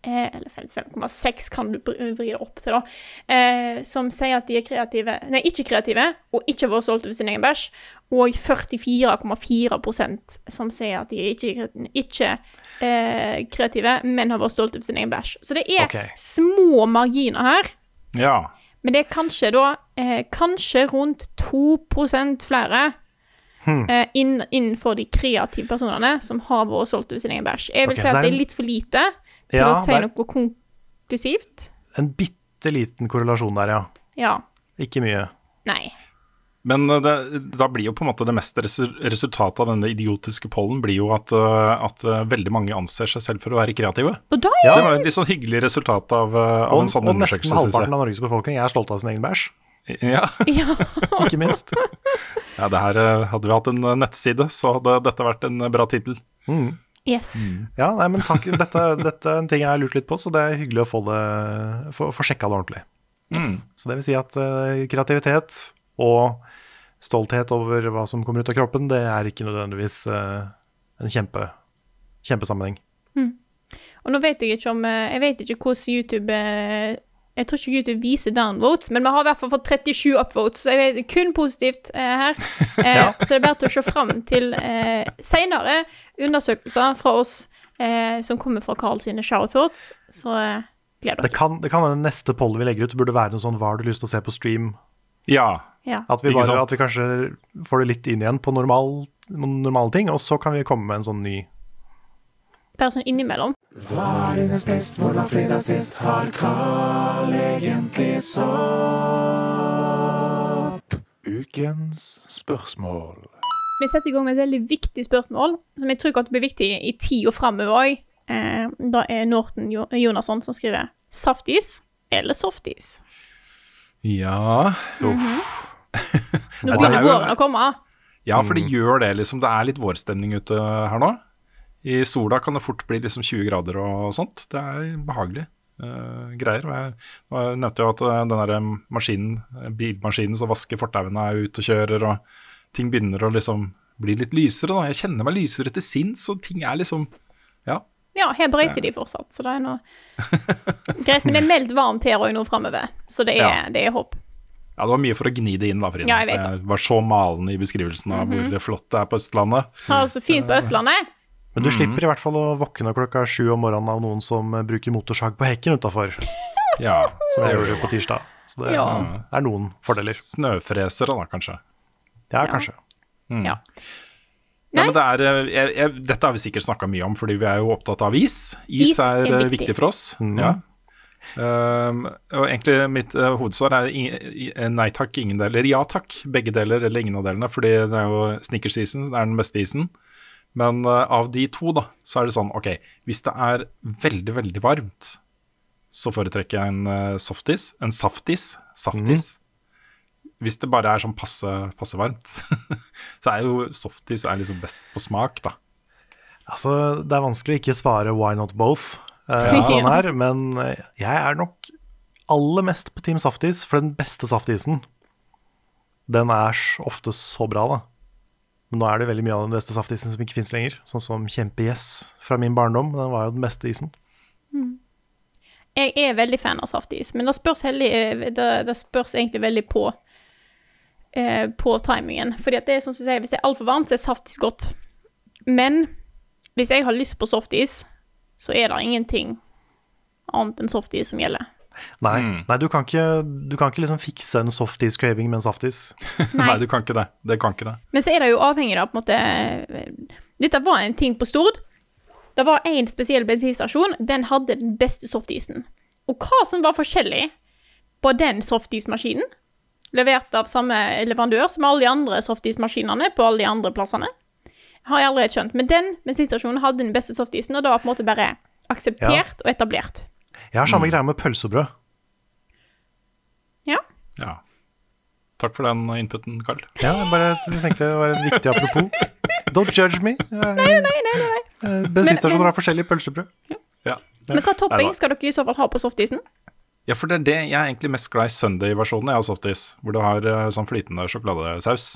eller 55,6 kan du vri det opp til da, som sier at de er kreative, nei, ikke kreative, og ikke har vært stolt over sin egen bæsj, og 44,4% som sier at de er ikke kreative, men har vært stolt over sin egen bæsj. Så det er små marginer her, Ja. men det er kanskje da, kanskje rundt 2% flere innenfor de kreative personene som har vært stolt over sin egen bæsj. Jeg vil si at det er litt for lite til å si noe konklusivt. En bitteliten korrelasjon der, Ja. Ikke mye. Nei. Men da blir jo på en måte det meste resultatet av denne idiotiske pollen blir jo at veldig mange anser seg selv for å være kreative. Og da Det var et litt sånn hyggelig resultat av en sånn Og undersøkelse, nesten halvparten av Norges befolkning er stolt av sin egen bæsj, Ja. ikke minst. Ja, det her hadde vi hatt en nettside, så hadde dette vært en bra titel. Yes. Ja, nei, men takk. Dette er en ting jeg har lurt litt på, så det er hyggelig å få sjekka det ordentlig. Så det vil si at kreativitet og stolthet over hva som kommer ut av kroppen, det er ikke nødvendigvis en kjempesammenheng. Og nå vet jeg ikke om, jeg vet ikke hvordan YouTube, jeg tror ikke YouTube viser downvotes, men vi har i hvert fall fått 37 upvotes, så jeg vet kun positivt her. Så det er bare til å se frem til senere undersøkelser fra oss som kommer fra Karl sine shoutouts, så gleder dere. Det kan være neste poll vi legger ut, burde være noe sånn, hva har du lyst til å se på stream? Ja. At vi kanskje får det litt inn igjen på normale ting, og så kan vi komme med en sånn ny. Bare sånn innimellom. Hva er dines best, hvor var fredag sist, har Karl egentlig sopp? Ukens spørsmål. Vi setter i gang med et veldig viktig spørsmål, som jeg tror kan bli viktig i tid og fremover også. Da er Norton Jonasson som skriver saftis eller softis? Ja. Nå begynner våren å komme. Ja, for det gjør det liksom. Det er litt vårstemning ute her nå. I sola kan det fort bli liksom 20 grader og sånt. Det er behagelig greier. Jeg nevnte jo at den der bilmaskinen som vasker fortauene er ute og kjører, og ting begynner å liksom bli litt lysere da. Jeg kjenner meg lysere til sinns, og ting er liksom, Ja, her brøyter de fortsatt, så det er noe greit, men det er meldt varmt her og nå fremover, så det er håp. Ja, det var mye for å gni det inn da, Frida. Ja, jeg vet det. Jeg var så malende i beskrivelsen av hvor flott det er på Østlandet. Har det så fint på Østlandet. Men du slipper i hvert fall å våkne klokka 7 om morgenen av noen som bruker motorsag på hekken utenfor, Ja, som jeg gjorde på tirsdag. Så det er noen fordeler. Snøfresere da, kanskje. Ja, kanskje. Ja. Nei, men dette har vi sikkert snakket mye om, fordi vi er jo opptatt av is. Is er viktig for oss. Ja. Og egentlig mitt hovedsvar er nei takk, ingen deler. Ja takk, begge deler eller ingen av delene, fordi det er jo Snickers-isen, det er den beste isen. Men av de to da, så er det sånn, ok, hvis det er veldig, veldig varmt, så foretrekker jeg en softis, en saftis. Hvis det bare er sånn passe varmt, så er jo softis liksom best på smak da. Altså, det er vanskelig å ikke svare why not both, sånn her, men jeg er nok aller mest på Team Saftis, for den beste saftisen, den er ofte så bra da. Men nå er det veldig mye av den beste saftisen som ikke finnes lenger, sånn som Kjempe-Yes fra min barndom, den var jo den beste isen. Jeg er veldig fan av saftis, men det spørs egentlig veldig på timingen, fordi at det er sånn som jeg sier, hvis det er alt for varmt, så er saftis godt. Men hvis jeg har lyst på softis, så er det ingenting annet enn softis som gjelder. Nei, du kan ikke liksom fikse en softis-craving med en saftis. Nei, du kan ikke det. Det kan ikke det. Men så er det jo avhengig av på en måte, dette var en ting på Stord. Det var en spesiell bensinstasjon, den hadde den beste softisen. Og hva som var forskjellig på den softismaskinen, levert av samme leverandør som alle de andre softismaskinene på alle de andre plassene, har jeg aldri skjønt. Men den bensinstasjonen hadde den beste softisen, og det var på en måte bare akseptert og etablert. Jeg har samme greie med pølsebrød. Ja. Takk for den inputen, Karl. Ja, jeg tenkte det var et viktig apropos. Don't judge me. Nei. Bensinstasjoner har forskjellige pølsebrød. Ja. Men hva topping skal dere i så fall ha på softisen? Ja, for det er det jeg er egentlig mest glad i Sunday-versjonen av softis, hvor du har sånn flytende sjokoladesaus.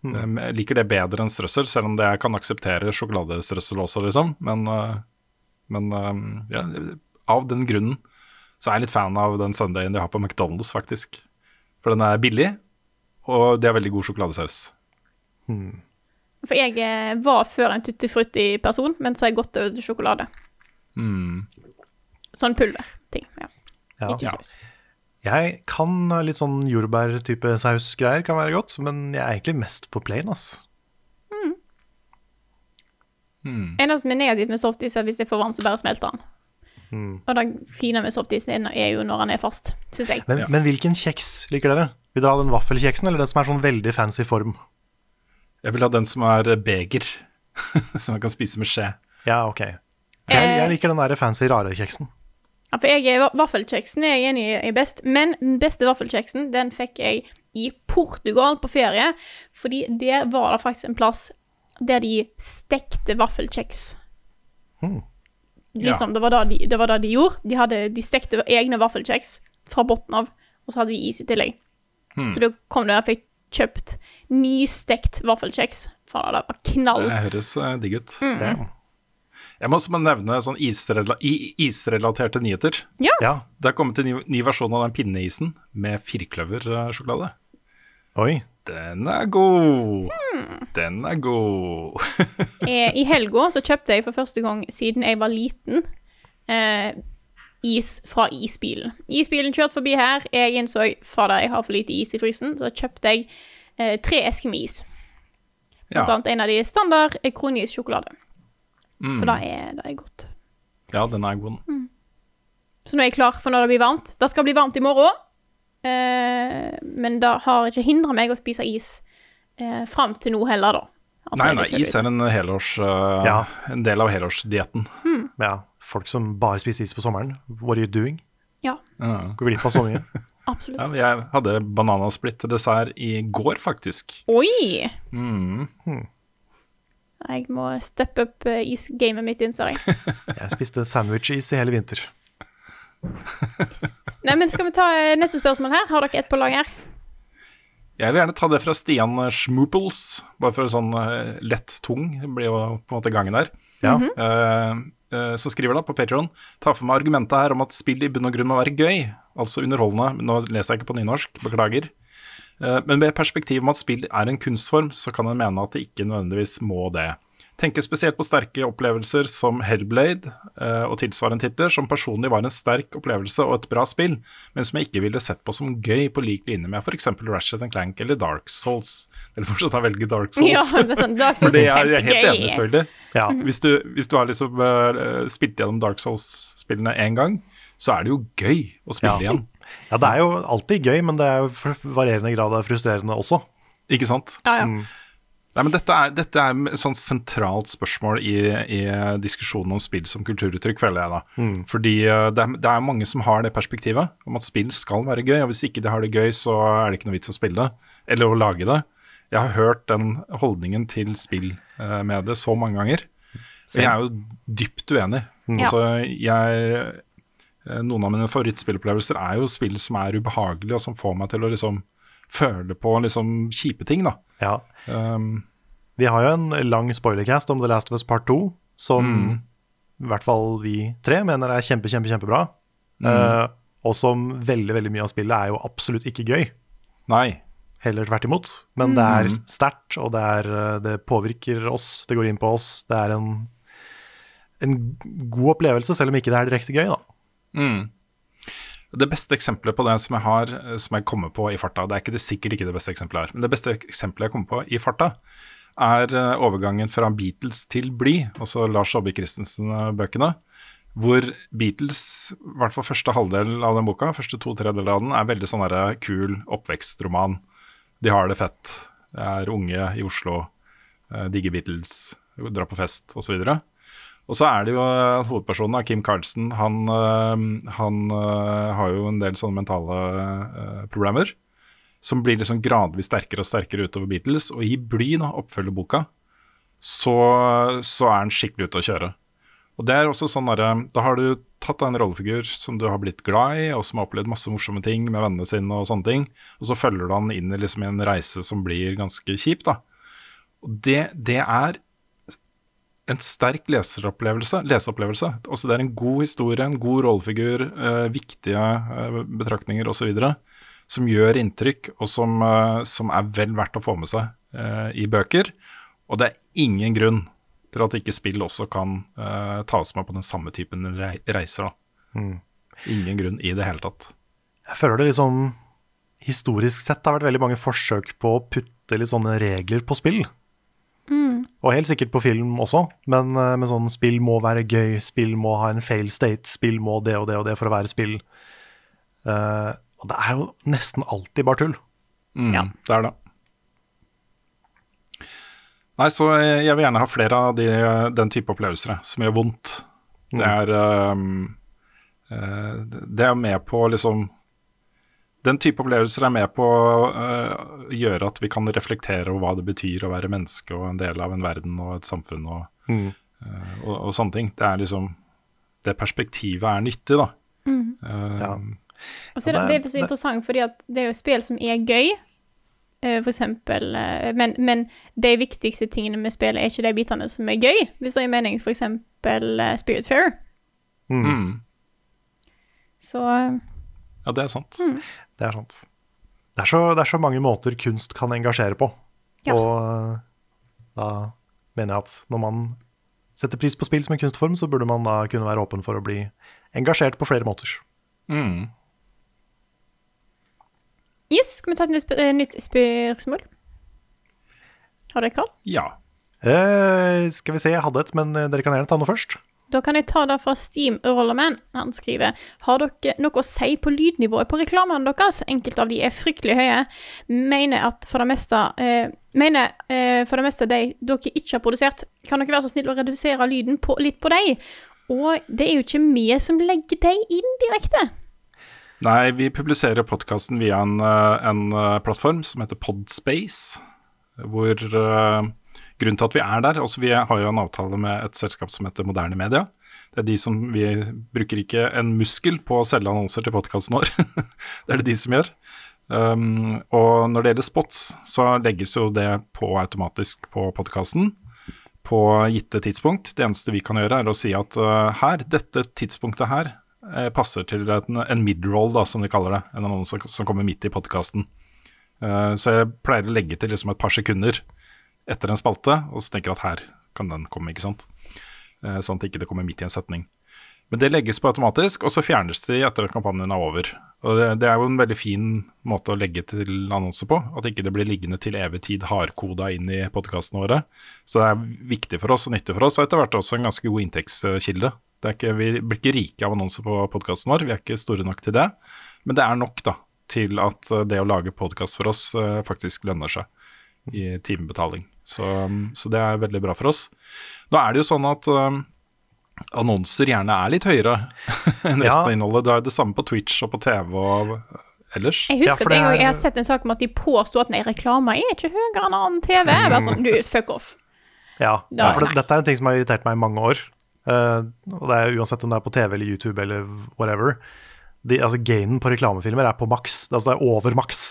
Jeg liker det bedre enn strøssel, selv om jeg kan akseptere sjokoladestrøssel også, liksom. Men Men ja, av den grunnen så er jeg litt fan av den sundayen de har på McDonald's, faktisk. For den er billig, og det er veldig god sjokoladesaus. For jeg var før en tutti-frutti-person, men så har jeg gått over til sjokolade. Sånn pulver-ting, ja. Ikke saus. Jeg kan litt sånn jordbær-type sausgreier kan være godt, men jeg er egentlig mest på plain, ass. Eneste som er negativt med softis er hvis jeg får vann, så bare smelter den. Og det fine med softisen er jo når han er fast, synes jeg. Men hvilken kjeks liker dere? Vil dere ha den vaffelkjeksen, eller den som er sånn veldig fancy form? Jeg vil ha den som er beger, som man kan spise med skje. Ja, ok. Jeg liker den der fancy rare kjeksen. Ja, for vaffelkjeksen er jeg enig i best, men den beste vaffelkjeksen, den fikk jeg i Portugal på ferie, fordi det var da faktisk en plass der de stekte vaffelkjeks. Liksom, det var det de gjorde. De stekte egne vaffelkjeks fra botten av, og så hadde de is i tillegg. Så da kom det, jeg fikk kjøpt nystekt vaffelkjeks, for det var knall. Det høres digg ut. Jeg må også nevne sånn isrelaterte nyheter. Ja. Det har kommet en ny versjon av den pinneisen med firkløversjokolade. Oi. Den er god. Den er god. I helga så kjøpte jeg for første gang siden jeg var liten is fra isbilen. Isbilen kjørte forbi her. Jeg innså fra da jeg har for lite is i frysen, så kjøpte jeg 3 esker med is. Blant annet en av de standard kronis-sjokolade. For da er det godt. Ja, den er god. Så nå er jeg klar for når det blir varmt. Det skal bli varmt i morgen. Men det har ikke hindret meg å spise is frem til nå heller da. Nei, is er en en del av helårsdietten. Ja, folk som bare spiser is på sommeren. What are you doing? Ja. Går glipp av så mye. Absolutt. Ja, jeg hadde bananasplitt dessert i går, faktisk. Oi! Jeg må steppe opp isgamet mitt, innser jeg. Jeg spiste sandwich-is i hele vinter. Nei, men skal vi ta neste spørsmål her? Har dere et på lag her? Jeg vil gjerne ta det fra Stian Schmoopels, bare for sånn lett tung, det blir jo på en måte gangen der. Så skriver da på Patreon, ta for meg argumentet her om at spill i bunn og grunn må være gøy, altså underholdende, nå leser jeg ikke på nynorsk, beklager. Men med perspektiv om at spill er en kunstform, så kan jeg mene at det ikke nødvendigvis må det. Tenker spesielt på sterke opplevelser som Hellblade og tilsvarende titler, som personlig var en sterk opplevelse og et bra spill, men som jeg ikke ville sett på som gøy på lik linje med for eksempel Ratchet & Clank eller Dark Souls. Eller fortsatt å velge Dark Souls. Ja, det er sånn, Dark Souls for det er er helt enig, selvfølgelig. Ja. Hvis du har liksom spilt gjennom Dark Souls-spillene en gang, så er det jo gøy å spille igjen. Ja, det er jo alltid gøy, men det er jo for varierende grad av frustrerende også. Ikke sant? Ja. Nei, men dette er et sånn sentralt spørsmål i diskusjonen om spill som kulturuttrykk, føler jeg da. Fordi det er mange som har det perspektivet, om at spill skal være gøy, og hvis ikke de har det gøy, så er det ikke noe vits å spille det, eller å lage det. Jeg har hørt den holdningen til spill med det så mange ganger, og jeg er jo dypt uenig. Altså, noen av mine favorittspillopplevelser er jo spill som er ubehagelige, og som får meg til å liksom føle på liksom kjipe ting da. Ja. Vi har jo en lang spoilercast om The Last of Us Part 2, som i hvert fall vi 3 mener er kjempebra. Og som veldig, veldig mye av spillet er jo absolutt ikke gøy. Nei. Heller tvert imot. Men det er sterkt, og det påvirker oss, det går inn på oss. Det er en god opplevelse, selv om ikke det er direkte gøy da. Det beste eksempelet på det som jeg kommer på i farta, det er sikkert ikke det beste eksempelet her, men det beste eksempelet jeg kommer på i farta er overgangen fra Beatles til Bly, altså Lars Saabye Christensen-bøkene, hvor Beatles, i hvert fall første halvdel av den boka, første 2/3 av den, er veldig sånn der kul oppvekstroman. De har det fett, de er unge i Oslo, digger Beatles, drar på fest og så videre. Og så er det jo hovedpersonen, Kim Carlsen, han har jo en del sånne mentale problemer, som blir liksom gradvis sterkere og sterkere utover Beatles, og i Bly, oppfølgerboka, så er han skikkelig ute å kjøre. Og det er også sånn da har du tatt en rollefigur som du har blitt glad i, og som har opplevd masse morsomme ting med vennene sine og sånne ting, og så følger du han inn i liksom en reise som blir ganske kjip da. Og det er en sterk leseopplevelse. Altså det en god historie, en god rollefigur, viktige betraktninger og så videre, som gjør inntrykk, og som vel verdt å få med seg i bøker. Og det ingen grunn til at ikke spill også kan tas med på den samme typen reiser da. Ingen grunn i det hele tatt. Jeg føler det liksom, historisk sett har vært veldig mange forsøk på å putte litt sånne regler på spill. Og helt sikkert på film også, men sånn spill må være gøy, spill må ha en fail state, spill må det og det og det for å være spill. Og det jo nesten alltid bare tull. Ja, det det. Nei, så jeg vil gjerne ha flere av den type opplevelser som gjør vondt. Det med på liksom, den type opplevelser med på å gjøre at vi kan reflektere over hva det betyr å være menneske og en del av en verden og et samfunn og sånne ting. Det liksom, det perspektivet nyttig da. Ja. Og så det så interessant, fordi at det jo spill som gøy, for eksempel, men de viktigste tingene med spillet ikke de bitene som gøy, hvis det mening, for eksempel Spiritfarer. Så ja, det sant. Det sant. Det så mange måter kunst kan engasjere på. Ja. Og da mener jeg at når man setter pris på spill som en kunstform, så burde man da kunne være åpen for å bli engasjert på flere måter. Yes, skal vi ta et nytt spørsmål? Har dere Karl? Ja. Skal vi se, jeg hadde et, men dere kan gjerne ta noe først. Da kan jeg ta det fra Steam Rollerman. Han skriver, har dere noe å si på lydnivået på reklamene deres? Enkelte av de fryktelig høye. Mener for det meste de dere ikke har produsert, kan dere være så snill å redusere lyden litt på deg? Og det jo ikke vi som legger deg inn direkte. Nei, vi publiserer podcasten via en plattform som heter Podspace, hvor grunnen til at vi der, altså vi har jo en avtale med et selskap som heter Moderne Media. Det de som, vi bruker ikke en muskel på å selge annonser til podcasten vår. Det det de som gjør. Og når det gjelder spots, så legges jo det på automatisk på podcasten på gitte tidspunkt. Det eneste vi kan gjøre å si at dette tidspunktet her, passer til en mid-roll, da, som de kaller det, en annonse som kommer midt i podcasten. Så jeg pleier å legge til liksom et par sekunder etter en spalte, og så tenker jeg at her kan den komme, ikke sant? Sånn at ikke det kommer midt i en setning. Men det legges på automatisk, og så fjernes det etter at kampanjen over. Og det jo en veldig fin måte å legge til annonser på, at ikke det blir liggende til evig tid hardkoda inn i podcastene våre. Så det viktig for oss og nyttig for oss, og etter hvert også en ganske god inntektskilde. Vi blir ikke rike av annonser på podcasten vår, vi ikke store nok til det, men det nok da, til at det å lage podcast for oss faktisk lønner seg i timebetaling. Så det veldig bra for oss. Nå det jo sånn at annonser gjerne litt høyere enn resten av innholdet. Det det samme på Twitch og på TV og ellers. Jeg husker at en gang jeg har sett en sak om at de påstod at reklame ikke høyere enn annen TV. Bare sånn, du, fuck off. Ja, for dette en ting som har irritert meg i mange år. Og det uansett om det på TV eller YouTube eller whatever, altså gainen på reklamefilmer på maks, altså det over maks.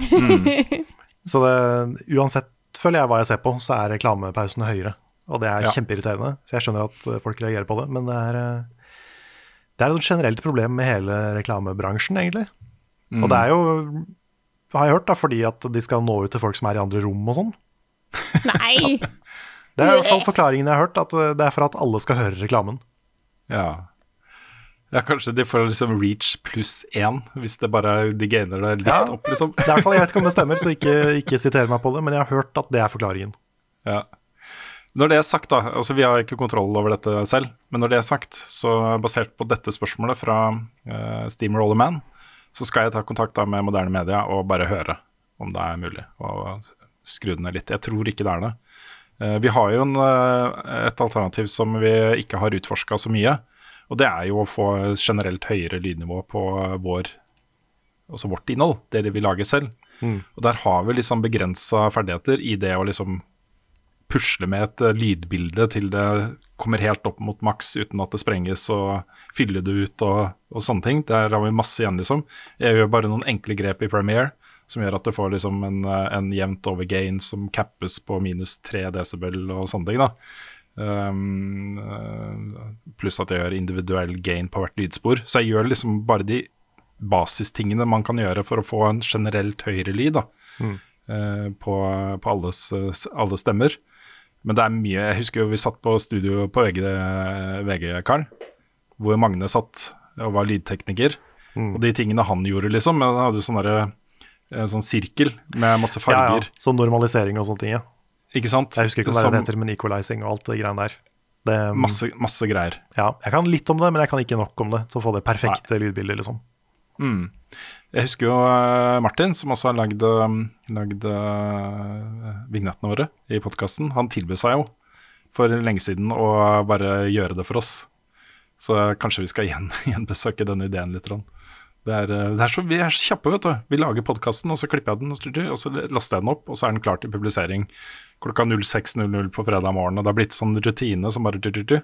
Så uansett føler jeg hva jeg ser på, så reklamepausen høyere, og det kjempeirriterende, så jeg skjønner at folk reagerer på det, men det et generelt problem med hele reklamebransjen egentlig, og det jo, har jeg hørt da, fordi at de skal nå ut til folk som i andre rom og sånn. Nei! Det I hvert fall forklaringen jeg har hørt, at det for at alle skal høre reklamen. Ja, kanskje de får liksom reach +1, hvis det bare de gainer det litt opp, liksom. Det I hvert fall, jeg vet ikke om det stemmer, så ikke siter meg på det, men jeg har hørt at det forklaringen. Ja. Når det sagt da, altså vi har ikke kontroll over dette selv, men når det sagt, så basert på dette spørsmålet fra Steam Rollerman, så skal jeg ta kontakt da med Moderne Media og bare høre om det mulig, og skru den ned litt. Jeg tror ikke det det. Vi har jo et alternativ som vi ikke har utforsket så mye, og det jo å få generelt høyere lydnivå på vårt innhold, det vi lager selv. Og der har vi liksom begrenset ferdigheter i det å liksom pusle med et lydbilde til det kommer helt opp mot maks uten at det sprenges og fyller det ut og sånne ting. Der har vi masse igjen liksom. Jeg gjør bare noen enkle grep i Premiere, som gjør at det får liksom en jevnt over gain som cappes på -3 decibel og sånne ting da. Pluss at jeg gjør individuell gain på hvert lydspor. Så jeg gjør liksom bare de basistingene man kan gjøre for å få en generelt høyere lyd da, på alle stemmer. Men det mye. Jeg husker jo vi satt på studio på VG Karl, hvor Magne satt og var lydtekniker. Og de tingene han gjorde liksom, men han hadde sånn sirkel med masse farger. Ja, sånn normalisering og sånne ting, ja. Ikke sant? Jeg husker ikke hva det heter, men equalizing og alt det greiene der. Det, masse greier. Ja, jeg kan litt om det, men jeg kan ikke nok om det til å få det perfekte lydbildet, liksom. Jeg husker jo Martin, som også har lagd vignettene våre i podcasten. Han tilbød seg jo for lenge siden å bare gjøre det for oss. Så kanskje vi skal igjen besøke denne ideen litt. Vi er så kjappe, vet du. Vi lager podcasten, og så klipper jeg den, og så laster jeg den opp, og så er den klar til publisering klokka 06:00 på fredag morgen. Og det har blitt sånn rutine som bare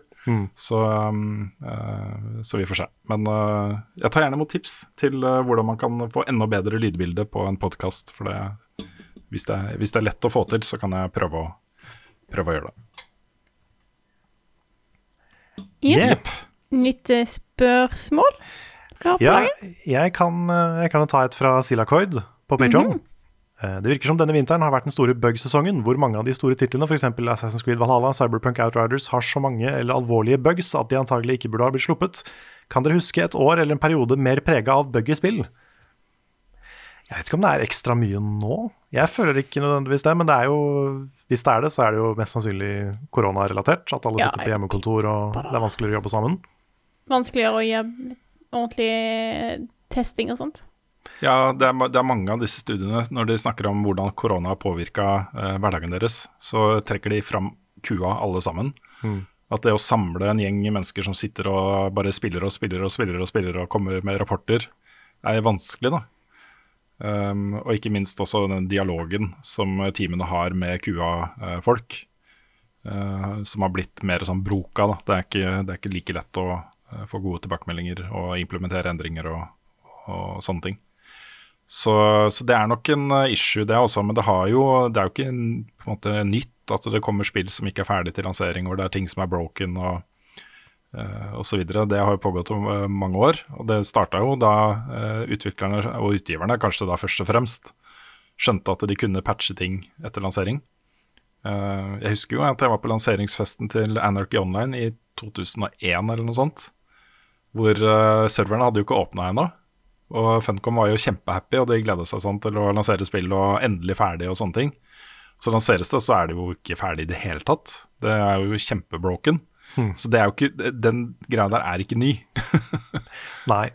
Så vi får se. Men jeg tar gjerne imot tips til hvordan man kan få enda bedre lydbilde på en podcast. For hvis det er lett å få til, så kan jeg prøve å gjøre det. Yes. Yep. Nytt spørsmål? Ja, jeg kan ta et fra Silacoid på Patreon. Det virker som denne vinteren har vært den store bug-sesongen, hvor mange av de store titlene, for eksempel Assassin's Creed Valhalla, Cyberpunk Outriders, har så mange eller alvorlige bugs at de antagelig ikke burde ha blitt sluppet. Kan dere huske et år eller en periode mer preget av bug i spill? Jeg vet ikke om det er ekstra mye nå. Jeg føler ikke nødvendigvis det, men det er jo, hvis det er det, så er det jo mest sannsynlig koronarelatert, at alle sitter på hjemmekontor og det er vanskeligere å jobbe sammen. Vanskeligere å gjøre ordentlig testing og sånt. Ja, det er mange av disse studiene, når de snakker om hvordan korona har påvirket hverdagen deres, så trekker de fram kua alle sammen. At det å samle en gjeng mennesker som sitter og bare spiller og kommer med rapporter, er vanskelig da. Og ikke minst også den dialogen som teamene har med kua-folk, som har blitt mer sånn broka da. Det er ikke like lett å få gode tilbakemeldinger og implementere endringer og sånne ting. Så det er nok en issue det også, men det er jo ikke på en måte nytt at det kommer spill som ikke er ferdig til lansering, hvor det er ting som er broken og så videre. Det har jo pågått om mange år, og det startet jo da utviklerne og utgiverne kanskje da først og fremst skjønte at de kunne patche ting etter lansering. Jeg husker jo at jeg var på lanseringsfesten til Anarchy Online i 2001 eller noe sånt, hvor serverne hadde jo ikke åpnet ennå. Og Funcom var jo kjempehappy, og de gledet seg sånn til å lansere spill og endelig ferdig og sånne ting. Så lanseres det, så er det jo ikke ferdig i det hele tatt. Det er jo kjempebroken. Så det er jo ikke, den greia der er ikke ny. Nei,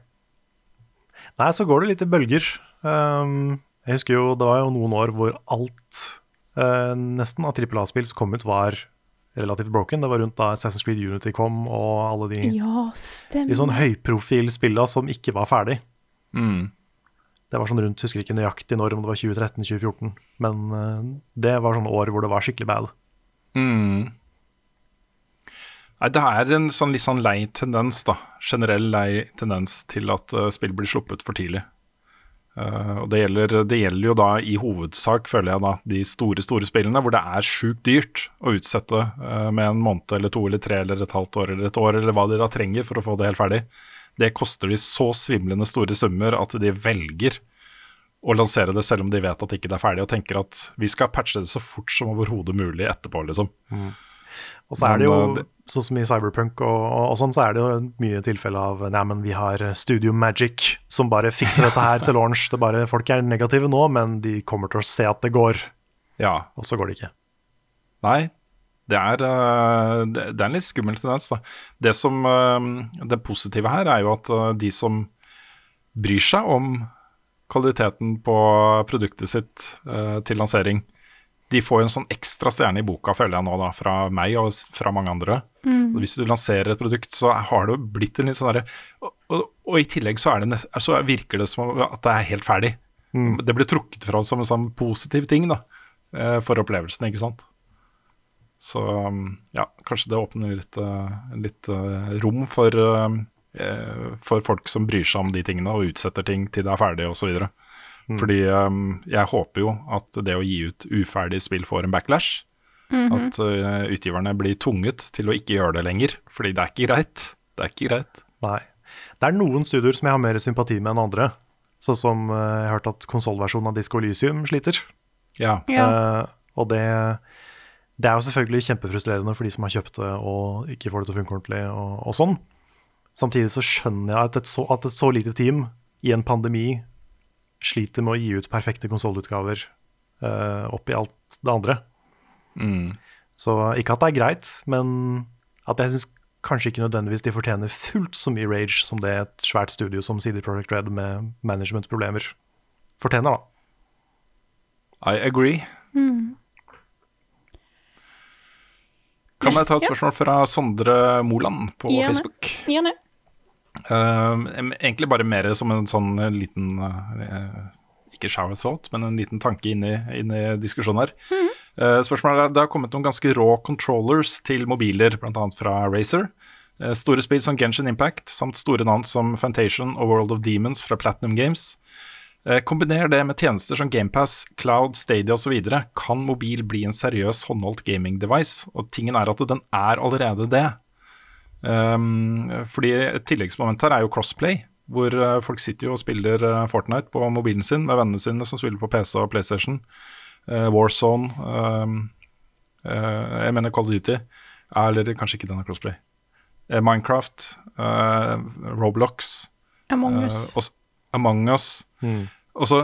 så går det litt i bølger. Jeg husker jo, det var jo noen år hvor alt nesten av AAA-spill som kom ut var relativt broken. Det var rundt da Assassin's Creed Unity kom, og alle de sånn høyprofilspillene som ikke var ferdig. Det var sånn rundt, husker ikke nøyaktig når, om det var 2013-2014, men det var sånne år hvor det var skikkelig bad. Nei, det er en sånn litt sånn lei tendens da, generell lei tendens til at spill blir sluppet for tidlig. Og det gjelder jo da i hovedsak, føler jeg da, de store spillene hvor det er sjukt dyrt å utsette med en måned eller 2 eller 3 eller et halvt år eller et år, eller hva de da trenger for å få det helt ferdig. Det koster de så svimlende store summer at de velger å lansere det selv om de vet at ikke det er ferdig, og tenker at vi skal patche det så fort som overhodet mulig etterpå, liksom. Og så er det jo, sånn som i Cyberpunk og sånn, så er det jo mye tilfelle av, nei, men vi har Studio Magic som bare fikser dette her til launch. Det bare, folk er negative nå, men de kommer til å se at det går. Ja. Og så går det ikke. Nei, det er en litt skummel tendens da. Det positive her er jo at de som bryr seg om kvaliteten på produktet sitt til lansering, de får en sånn ekstra stjerne i boka, føler jeg nå da, fra meg og fra mange andre. Og hvis du lanserer et produkt, så har det blitt en litt sånn der, og i tillegg så virker det som at det er helt ferdig. Det blir trukket fra som en sånn positiv ting da, for opplevelsen, ikke sant? Så ja, kanskje det åpner litt rom for folk som bryr seg om de tingene og utsetter ting til det er ferdig og så videre. Fordi jeg håper jo at det å gi ut uferdig spill får en backlash, At utgiverne blir tvunget til å ikke gjøre det lenger, fordi det er ikke greit. Det er ikke greit. Nei. Det er noen studioer som jeg har mer sympati med enn andre. Sånn som jeg har hørt at konsolversjonen av Disco Elysium sliter. Ja. Og det er jo selvfølgelig kjempefrustrerende for de som har kjøpt det og ikke får det til å funke ordentlig og sånn. Samtidig så skjønner jeg at et så lite team i en pandemi sliter med å gi ut perfekte konsolutgaver oppi alt det andre. Så ikke at det er greit, men at jeg synes kanskje ikke nødvendigvis de fortjener fullt så mye rage som det et svært studio som CD Projekt Red med managementproblemer fortjener da. I agree. Kan jeg ta et spørsmål fra Sondre Moland på Facebook? Gjerne. Egentlig bare mer som en sånn liten ikke shower thought, men en liten tanke inn i diskusjonen her. Spørsmålet er, det har kommet noen ganske rå controllers til mobiler, blant annet fra Razer. Store spill som Genshin Impact, samt store navn som Fantation og World of Demons fra Platinum Games. Kombiner det med tjenester som Gamepass, Cloud, Stadia og så videre, kan mobil bli en seriøs håndholdt gaming device, og tingen er at den er allerede det. Fordi et tilleggsmoment her er jo crossplay, hvor folk sitter jo og spiller Fortnite på mobilen sin med vennene sine som spiller på PC og PlayStation. Warzone, jeg mener Call of Duty, eller kanskje ikke denne crossplay. Minecraft, Roblox, Among Us. Og så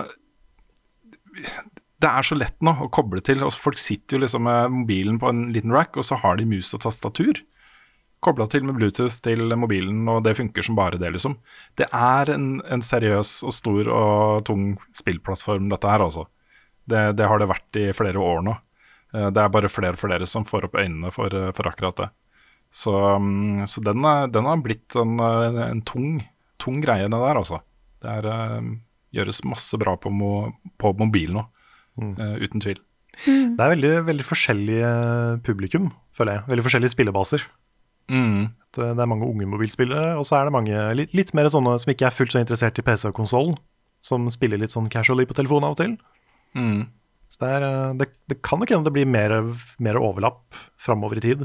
det er så lett nå å koble til, og folk sitter jo liksom med mobilen på en liten rack, og så har de mus og tastatur koblet til med Bluetooth til mobilen, og det funker som bare det liksom. Det er en seriøs og stor og tung spillplattform dette her altså. Det har det vært i flere år nå. Det er bare flere og flere som får opp øynene for akkurat det. Så den har blitt en tung greie det der altså. Det gjøres masse bra på mobil nå, uten tvil. Det er veldig, veldig forskjellige publikum, føler jeg. Veldig forskjellige spillebaser. Det er mange unge mobilspillere, og så er det mange litt mer sånne som ikke er fullt så interessert i PC og konsol, som spiller litt sånn casually på telefon av og til. Så det kan nok hende det blir mer overlapp fremover i tid.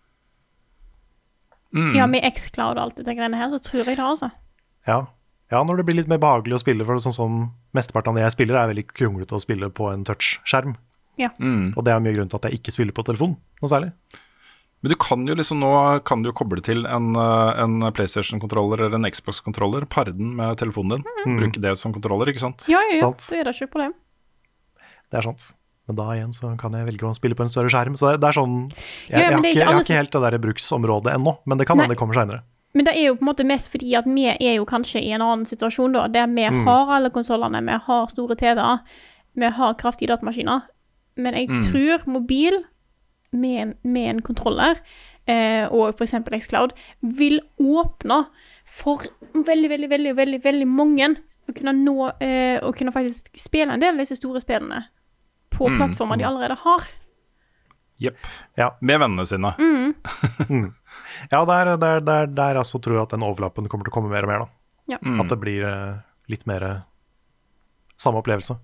Ja, med xCloud og alt dette greiene her, så tror jeg det altså. Ja, når det blir litt mer behagelig å spille, for det sånn som mesteparten av det jeg spiller er veldig kronglete å spille på en touchskjerm. Ja. Og det er mye grunn til at jeg ikke spiller på telefon, noe særlig. Men du kan jo liksom nå koble til en PlayStation-kontroller eller en Xbox-kontroller, pare den med telefonen din, bruke det som kontroller, ikke sant? Ja, så er det ikke problem. Det er sant. Men da igjen så kan jeg velge å spille på en større skjerm, så det er sånn, jeg har ikke helt det der bruksområdet ennå, men det kan hende det kommer senere. Men det er jo på en måte mest fordi at vi er jo kanskje i en annen situasjon da, der vi har alle konsolene, vi har store TV-er, vi har kraftige datamaskiner, men jeg tror mobil med en kontroller, og for eksempel xCloud, vil åpne for veldig mange å kunne nå, å kunne faktisk spille en del av disse store spillene på plattformer de allerede har. Jepp. Ja. Med vennene sine. Ja, der altså tror jeg at den overlappen kommer til å komme mer og mer da. Ja. At det blir litt mer samme opplevelse.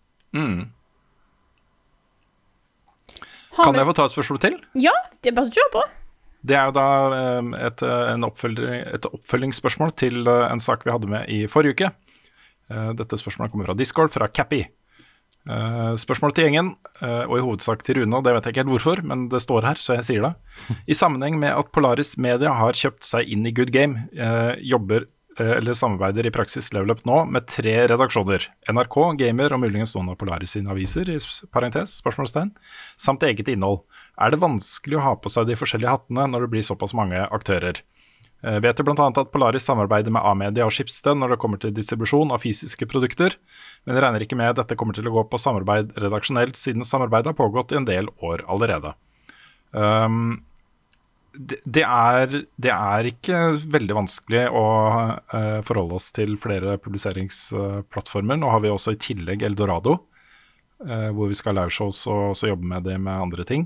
Kan jeg få ta et spørsmål til? Ja, det er bare å kjøre på. Det er jo da et oppfølgingsspørsmål til en sak vi hadde med i forrige uke. Dette spørsmålet kommer fra Discord, fra Cappy. Spørsmålet til gjengen, og i hovedsak til Rune, og det vet jeg ikke helt hvorfor, men det står her, så jeg sier det. I sammenheng med at Polaris Media har kjøpt seg inn i Good Game, jobber eller samarbeider i praksis Level Up nå med 3 redaksjoner. NRK, Gamer og muligens noen av Polaris sine aviser, i parentes, spørsmålstegn, samt eget innhold. Er det vanskelig å ha på seg de forskjellige hattene når det blir såpass mange aktører? Vet du blant annet at Polaris samarbeider med A-media og Schibsted når det kommer til distribusjon av fysiske produkter, men jeg regner ikke med at dette kommer til å gå på samarbeid redaksjonelt, siden samarbeidet har pågått i en del år allerede. Det er ikke veldig vanskelig å forholde oss til flere publiseringsplattformer. Nå har vi også i tillegg Eldorado, hvor vi skal ha liveshows og også jobbe med det med andre ting.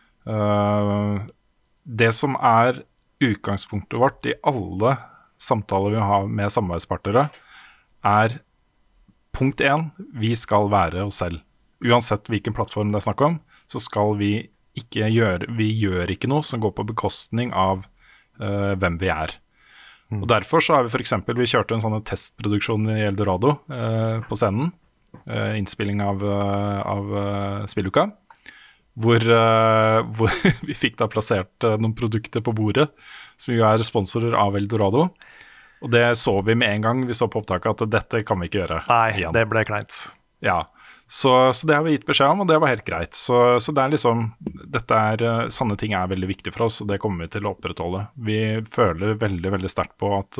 Det som er utgangspunktet vårt i alle samtaler vi har med samarbeidspartnere, er punkt 1, vi skal være oss selv. Uansett hvilken plattform det er snakk om, så skal vi vi gjør ikke noe som går på bekostning av hvem vi er. Og derfor så har vi for eksempel, vi kjørte en sånn testproduksjon i Eldorado på scenen, innspilling av spilluka, hvor vi fikk da plassert noen produkter på bordet, som jo er sponsorer av Eldorado. Og det så vi med en gang, vi så på opptaket at dette kan vi ikke gjøre. Nei, igjen. det ble kleint. Ja, så det har vi gitt beskjed om, og det var helt greit. Så det er liksom, sånne ting er veldig viktig for oss, og det kommer vi til å opprettholde. Vi føler veldig, veldig sterkt på at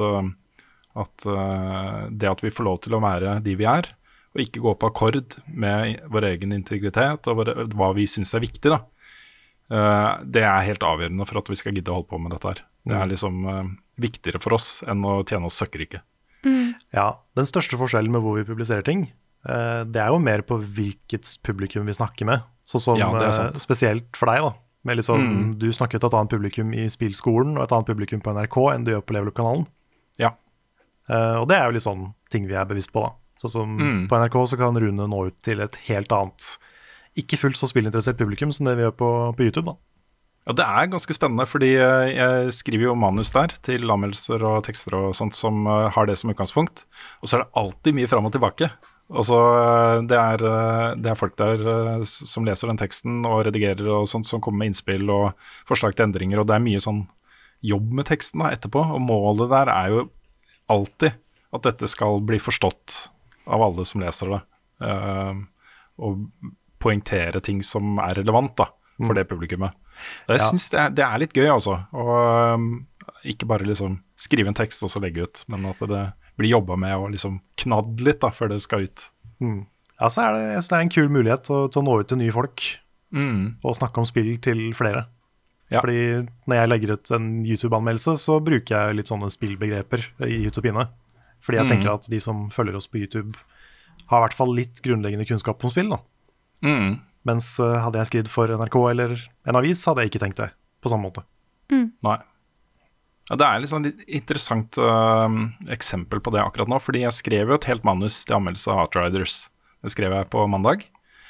det at vi får lov til å være de vi er, og ikke gå på akkord med vår egen integritet og hva vi synes er viktig, da. Det er helt avgjørende for at vi skal gidde å holde på med dette her. Det er liksom viktigere for oss enn å tjene oss søkkrike. Ja, den største forskjellen med hvor vi publiserer ting, det er jo mer på hvilket publikum vi snakker med. Sånn som spesielt for deg da. Med liksom, du snakker til et annet publikum i Spillskolen og et annet publikum på NRK enn du gjør på Level Up-kanalen. Ja. Og det er jo litt sånn ting vi er bevisst på da. Sånn som på NRK så kan Rune nå ut til et helt annet, ikke fullt så spillinteressert publikum som det vi gjør på YouTube da. Ja, det er ganske spennende, fordi jeg skriver jo manus der til anmeldelser og tekster og sånt som har det som utgangspunkt. Og så er det alltid mye frem og tilbake. Altså, det er folk der som leser den teksten og redigerer og sånt, som kommer med innspill og forslag til endringer, og det er mye sånn jobb med teksten da, etterpå. Og målet der er jo alltid at dette skal bli forstått av alle som leser det, og poengtere ting som er relevant da, for det publikummet. Jeg synes det er litt gøy altså, og ikke bare liksom skrive en tekst og så legge ut, men at det blir jobbet med å liksom knadde litt da, før det skal ut. Ja, så er det en kul mulighet til å nå ut til nye folk, og snakke om spill til flere. Ja. Fordi når jeg legger ut en YouTube-anmeldelse, så bruker jeg litt sånne spillbegreper i YouTube inne. Fordi jeg tenker at de som følger oss på YouTube har i hvert fall litt grunnleggende kunnskap om spill da. Mens hadde jeg skrevet for NRK eller en avis, hadde jeg ikke tenkt det på samme måte. Nei. Ja, det er liksom litt interessant eksempel på det akkurat nå, fordi jeg skrev jo et helt manus til anmeldelse av Outriders. Det skrev jeg på mandag.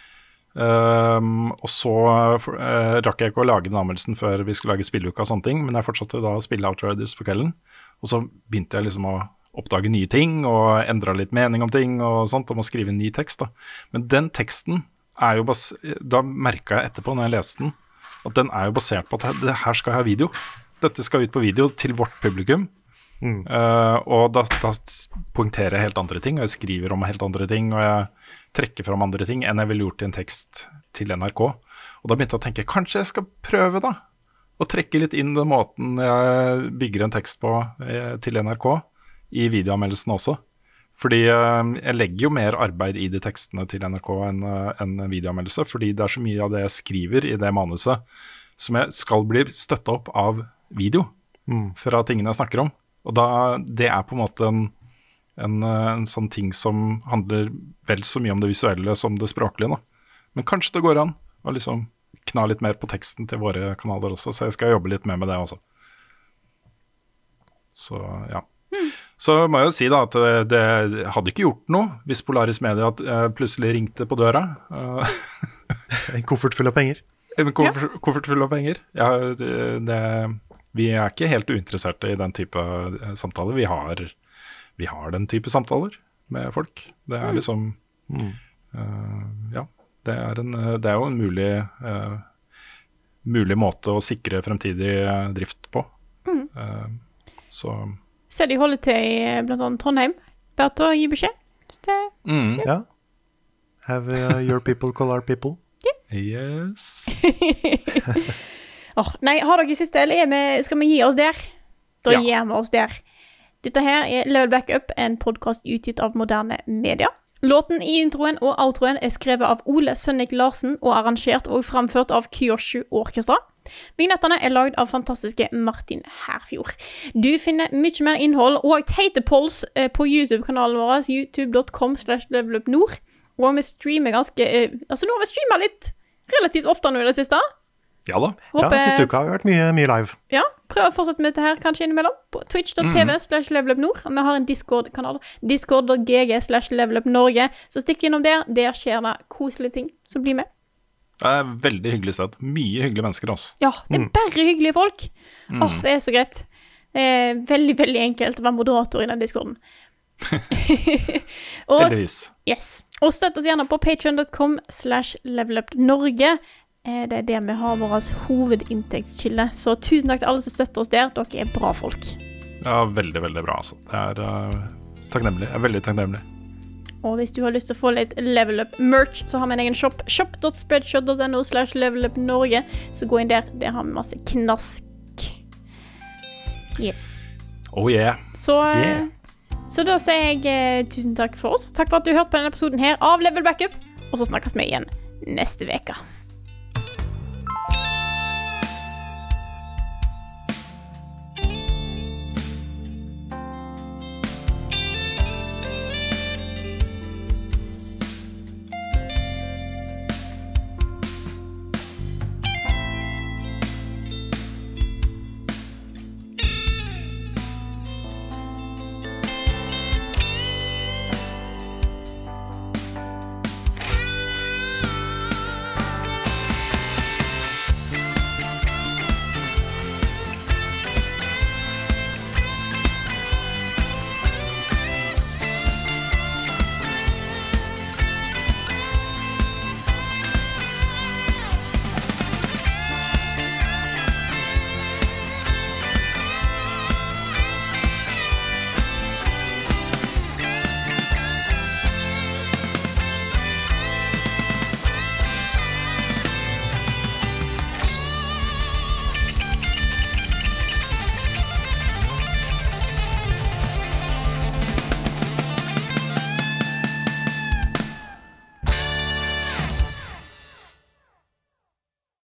Og så rakk jeg ikke å lage den anmeldelsen før vi skulle lage spilluka og sånne ting, men jeg fortsatte da å spille Outriders på kvelden. Og så begynte jeg liksom å oppdage nye ting og endre litt mening om ting og sånt, om å skrive en ny tekst da. Men den teksten er jo da merket jeg etterpå når jeg leste den, at den er jo basert på at det her skal jeg ha video. Dette skal ut på video til vårt publikum. Og da poengterer jeg helt andre ting, og jeg skriver om helt andre ting, og jeg trekker fram andre ting enn jeg ville gjort i en tekst til NRK. Og da begynte jeg å tenke, kanskje jeg skal prøve da, å trekke litt inn den måten jeg bygger en tekst på til NRK, i videoanmeldelsen også. Fordi jeg legger jo mer arbeid i de tekstene til NRK enn videoanmeldelse, fordi det er så mye av det jeg skriver i det manuset som jeg skal bli støttet opp av video fra tingene jeg snakker om. Og det er på en måte en sånn ting som handler vel så mye om det visuelle som det språklige da. Men kanskje det går an å liksom kna litt mer på teksten til våre kanaler også, så jeg skal jobbe litt mer med det også. Så ja. Så må jeg jo si da at det hadde ikke gjort noe hvis Polaris Media plutselig ringte på døra. En koffert full av penger. En koffert full av penger. Ja, vi er ikke helt uinteresserte i den type samtaler. Vi har den type samtaler med folk. Det er liksom, ja, det er jo en mulig måte å sikre fremtidig drift på. Så de holder til i blant annet Trondheim. Bare til å gi beskjed. Ja. Have your people call our people. Yes. Nei, har dere siste, eller skal vi gi oss der? Da gir vi oss der. Dette her er Level Backup, en podcast utgitt av Moderne Media. Låten i introen og outroen er skrevet av Ole Sønnik Larsen og arrangert og framført av Kyoshu Orkestra. Vignettene er laget av fantastiske Martin Herfjord. Du finner mye mer innhold og teite polls på YouTube-kanalen vår, youtube.com/levelupnord. Og vi streamer ganske, nå har vi streamet litt relativt ofte nå i det siste. Ja da. Siste uka har vi vært mye live. Ja, prøv å fortsette med dette her kanskje innimellom på twitch.tv/levelupnord. Vi har en Discord-kanal, discord.gg/levelupnorge, så stikk innom der skjer det koselige ting, så bli med. Det er et veldig hyggelig sted. Mye hyggelige mennesker også. Ja, det er bare hyggelige folk. Det er så greit. Det er veldig, veldig enkelt å være moderator i den Discorden. Heldigvis. Yes. Og støtt oss gjerne på patreon.com/levelupnorge. Det er det vi har vår hovedinntektskilde. Så tusen takk til alle som støtter oss der. Dere er bra folk. Ja, veldig, veldig bra, altså. Det er takknemlig. Jeg er veldig takknemlig. Og hvis du har lyst til å få litt Level Up merch, så har vi en egen shop. shop.spreadshot.no/levelupnorge. Så gå inn der. Der har vi masse knask. Yes. Oh yeah. Så da sier jeg tusen takk for oss. Takk for at du hørte på denne episoden her av Level Backup. Og så snakkes vi igjen neste veka.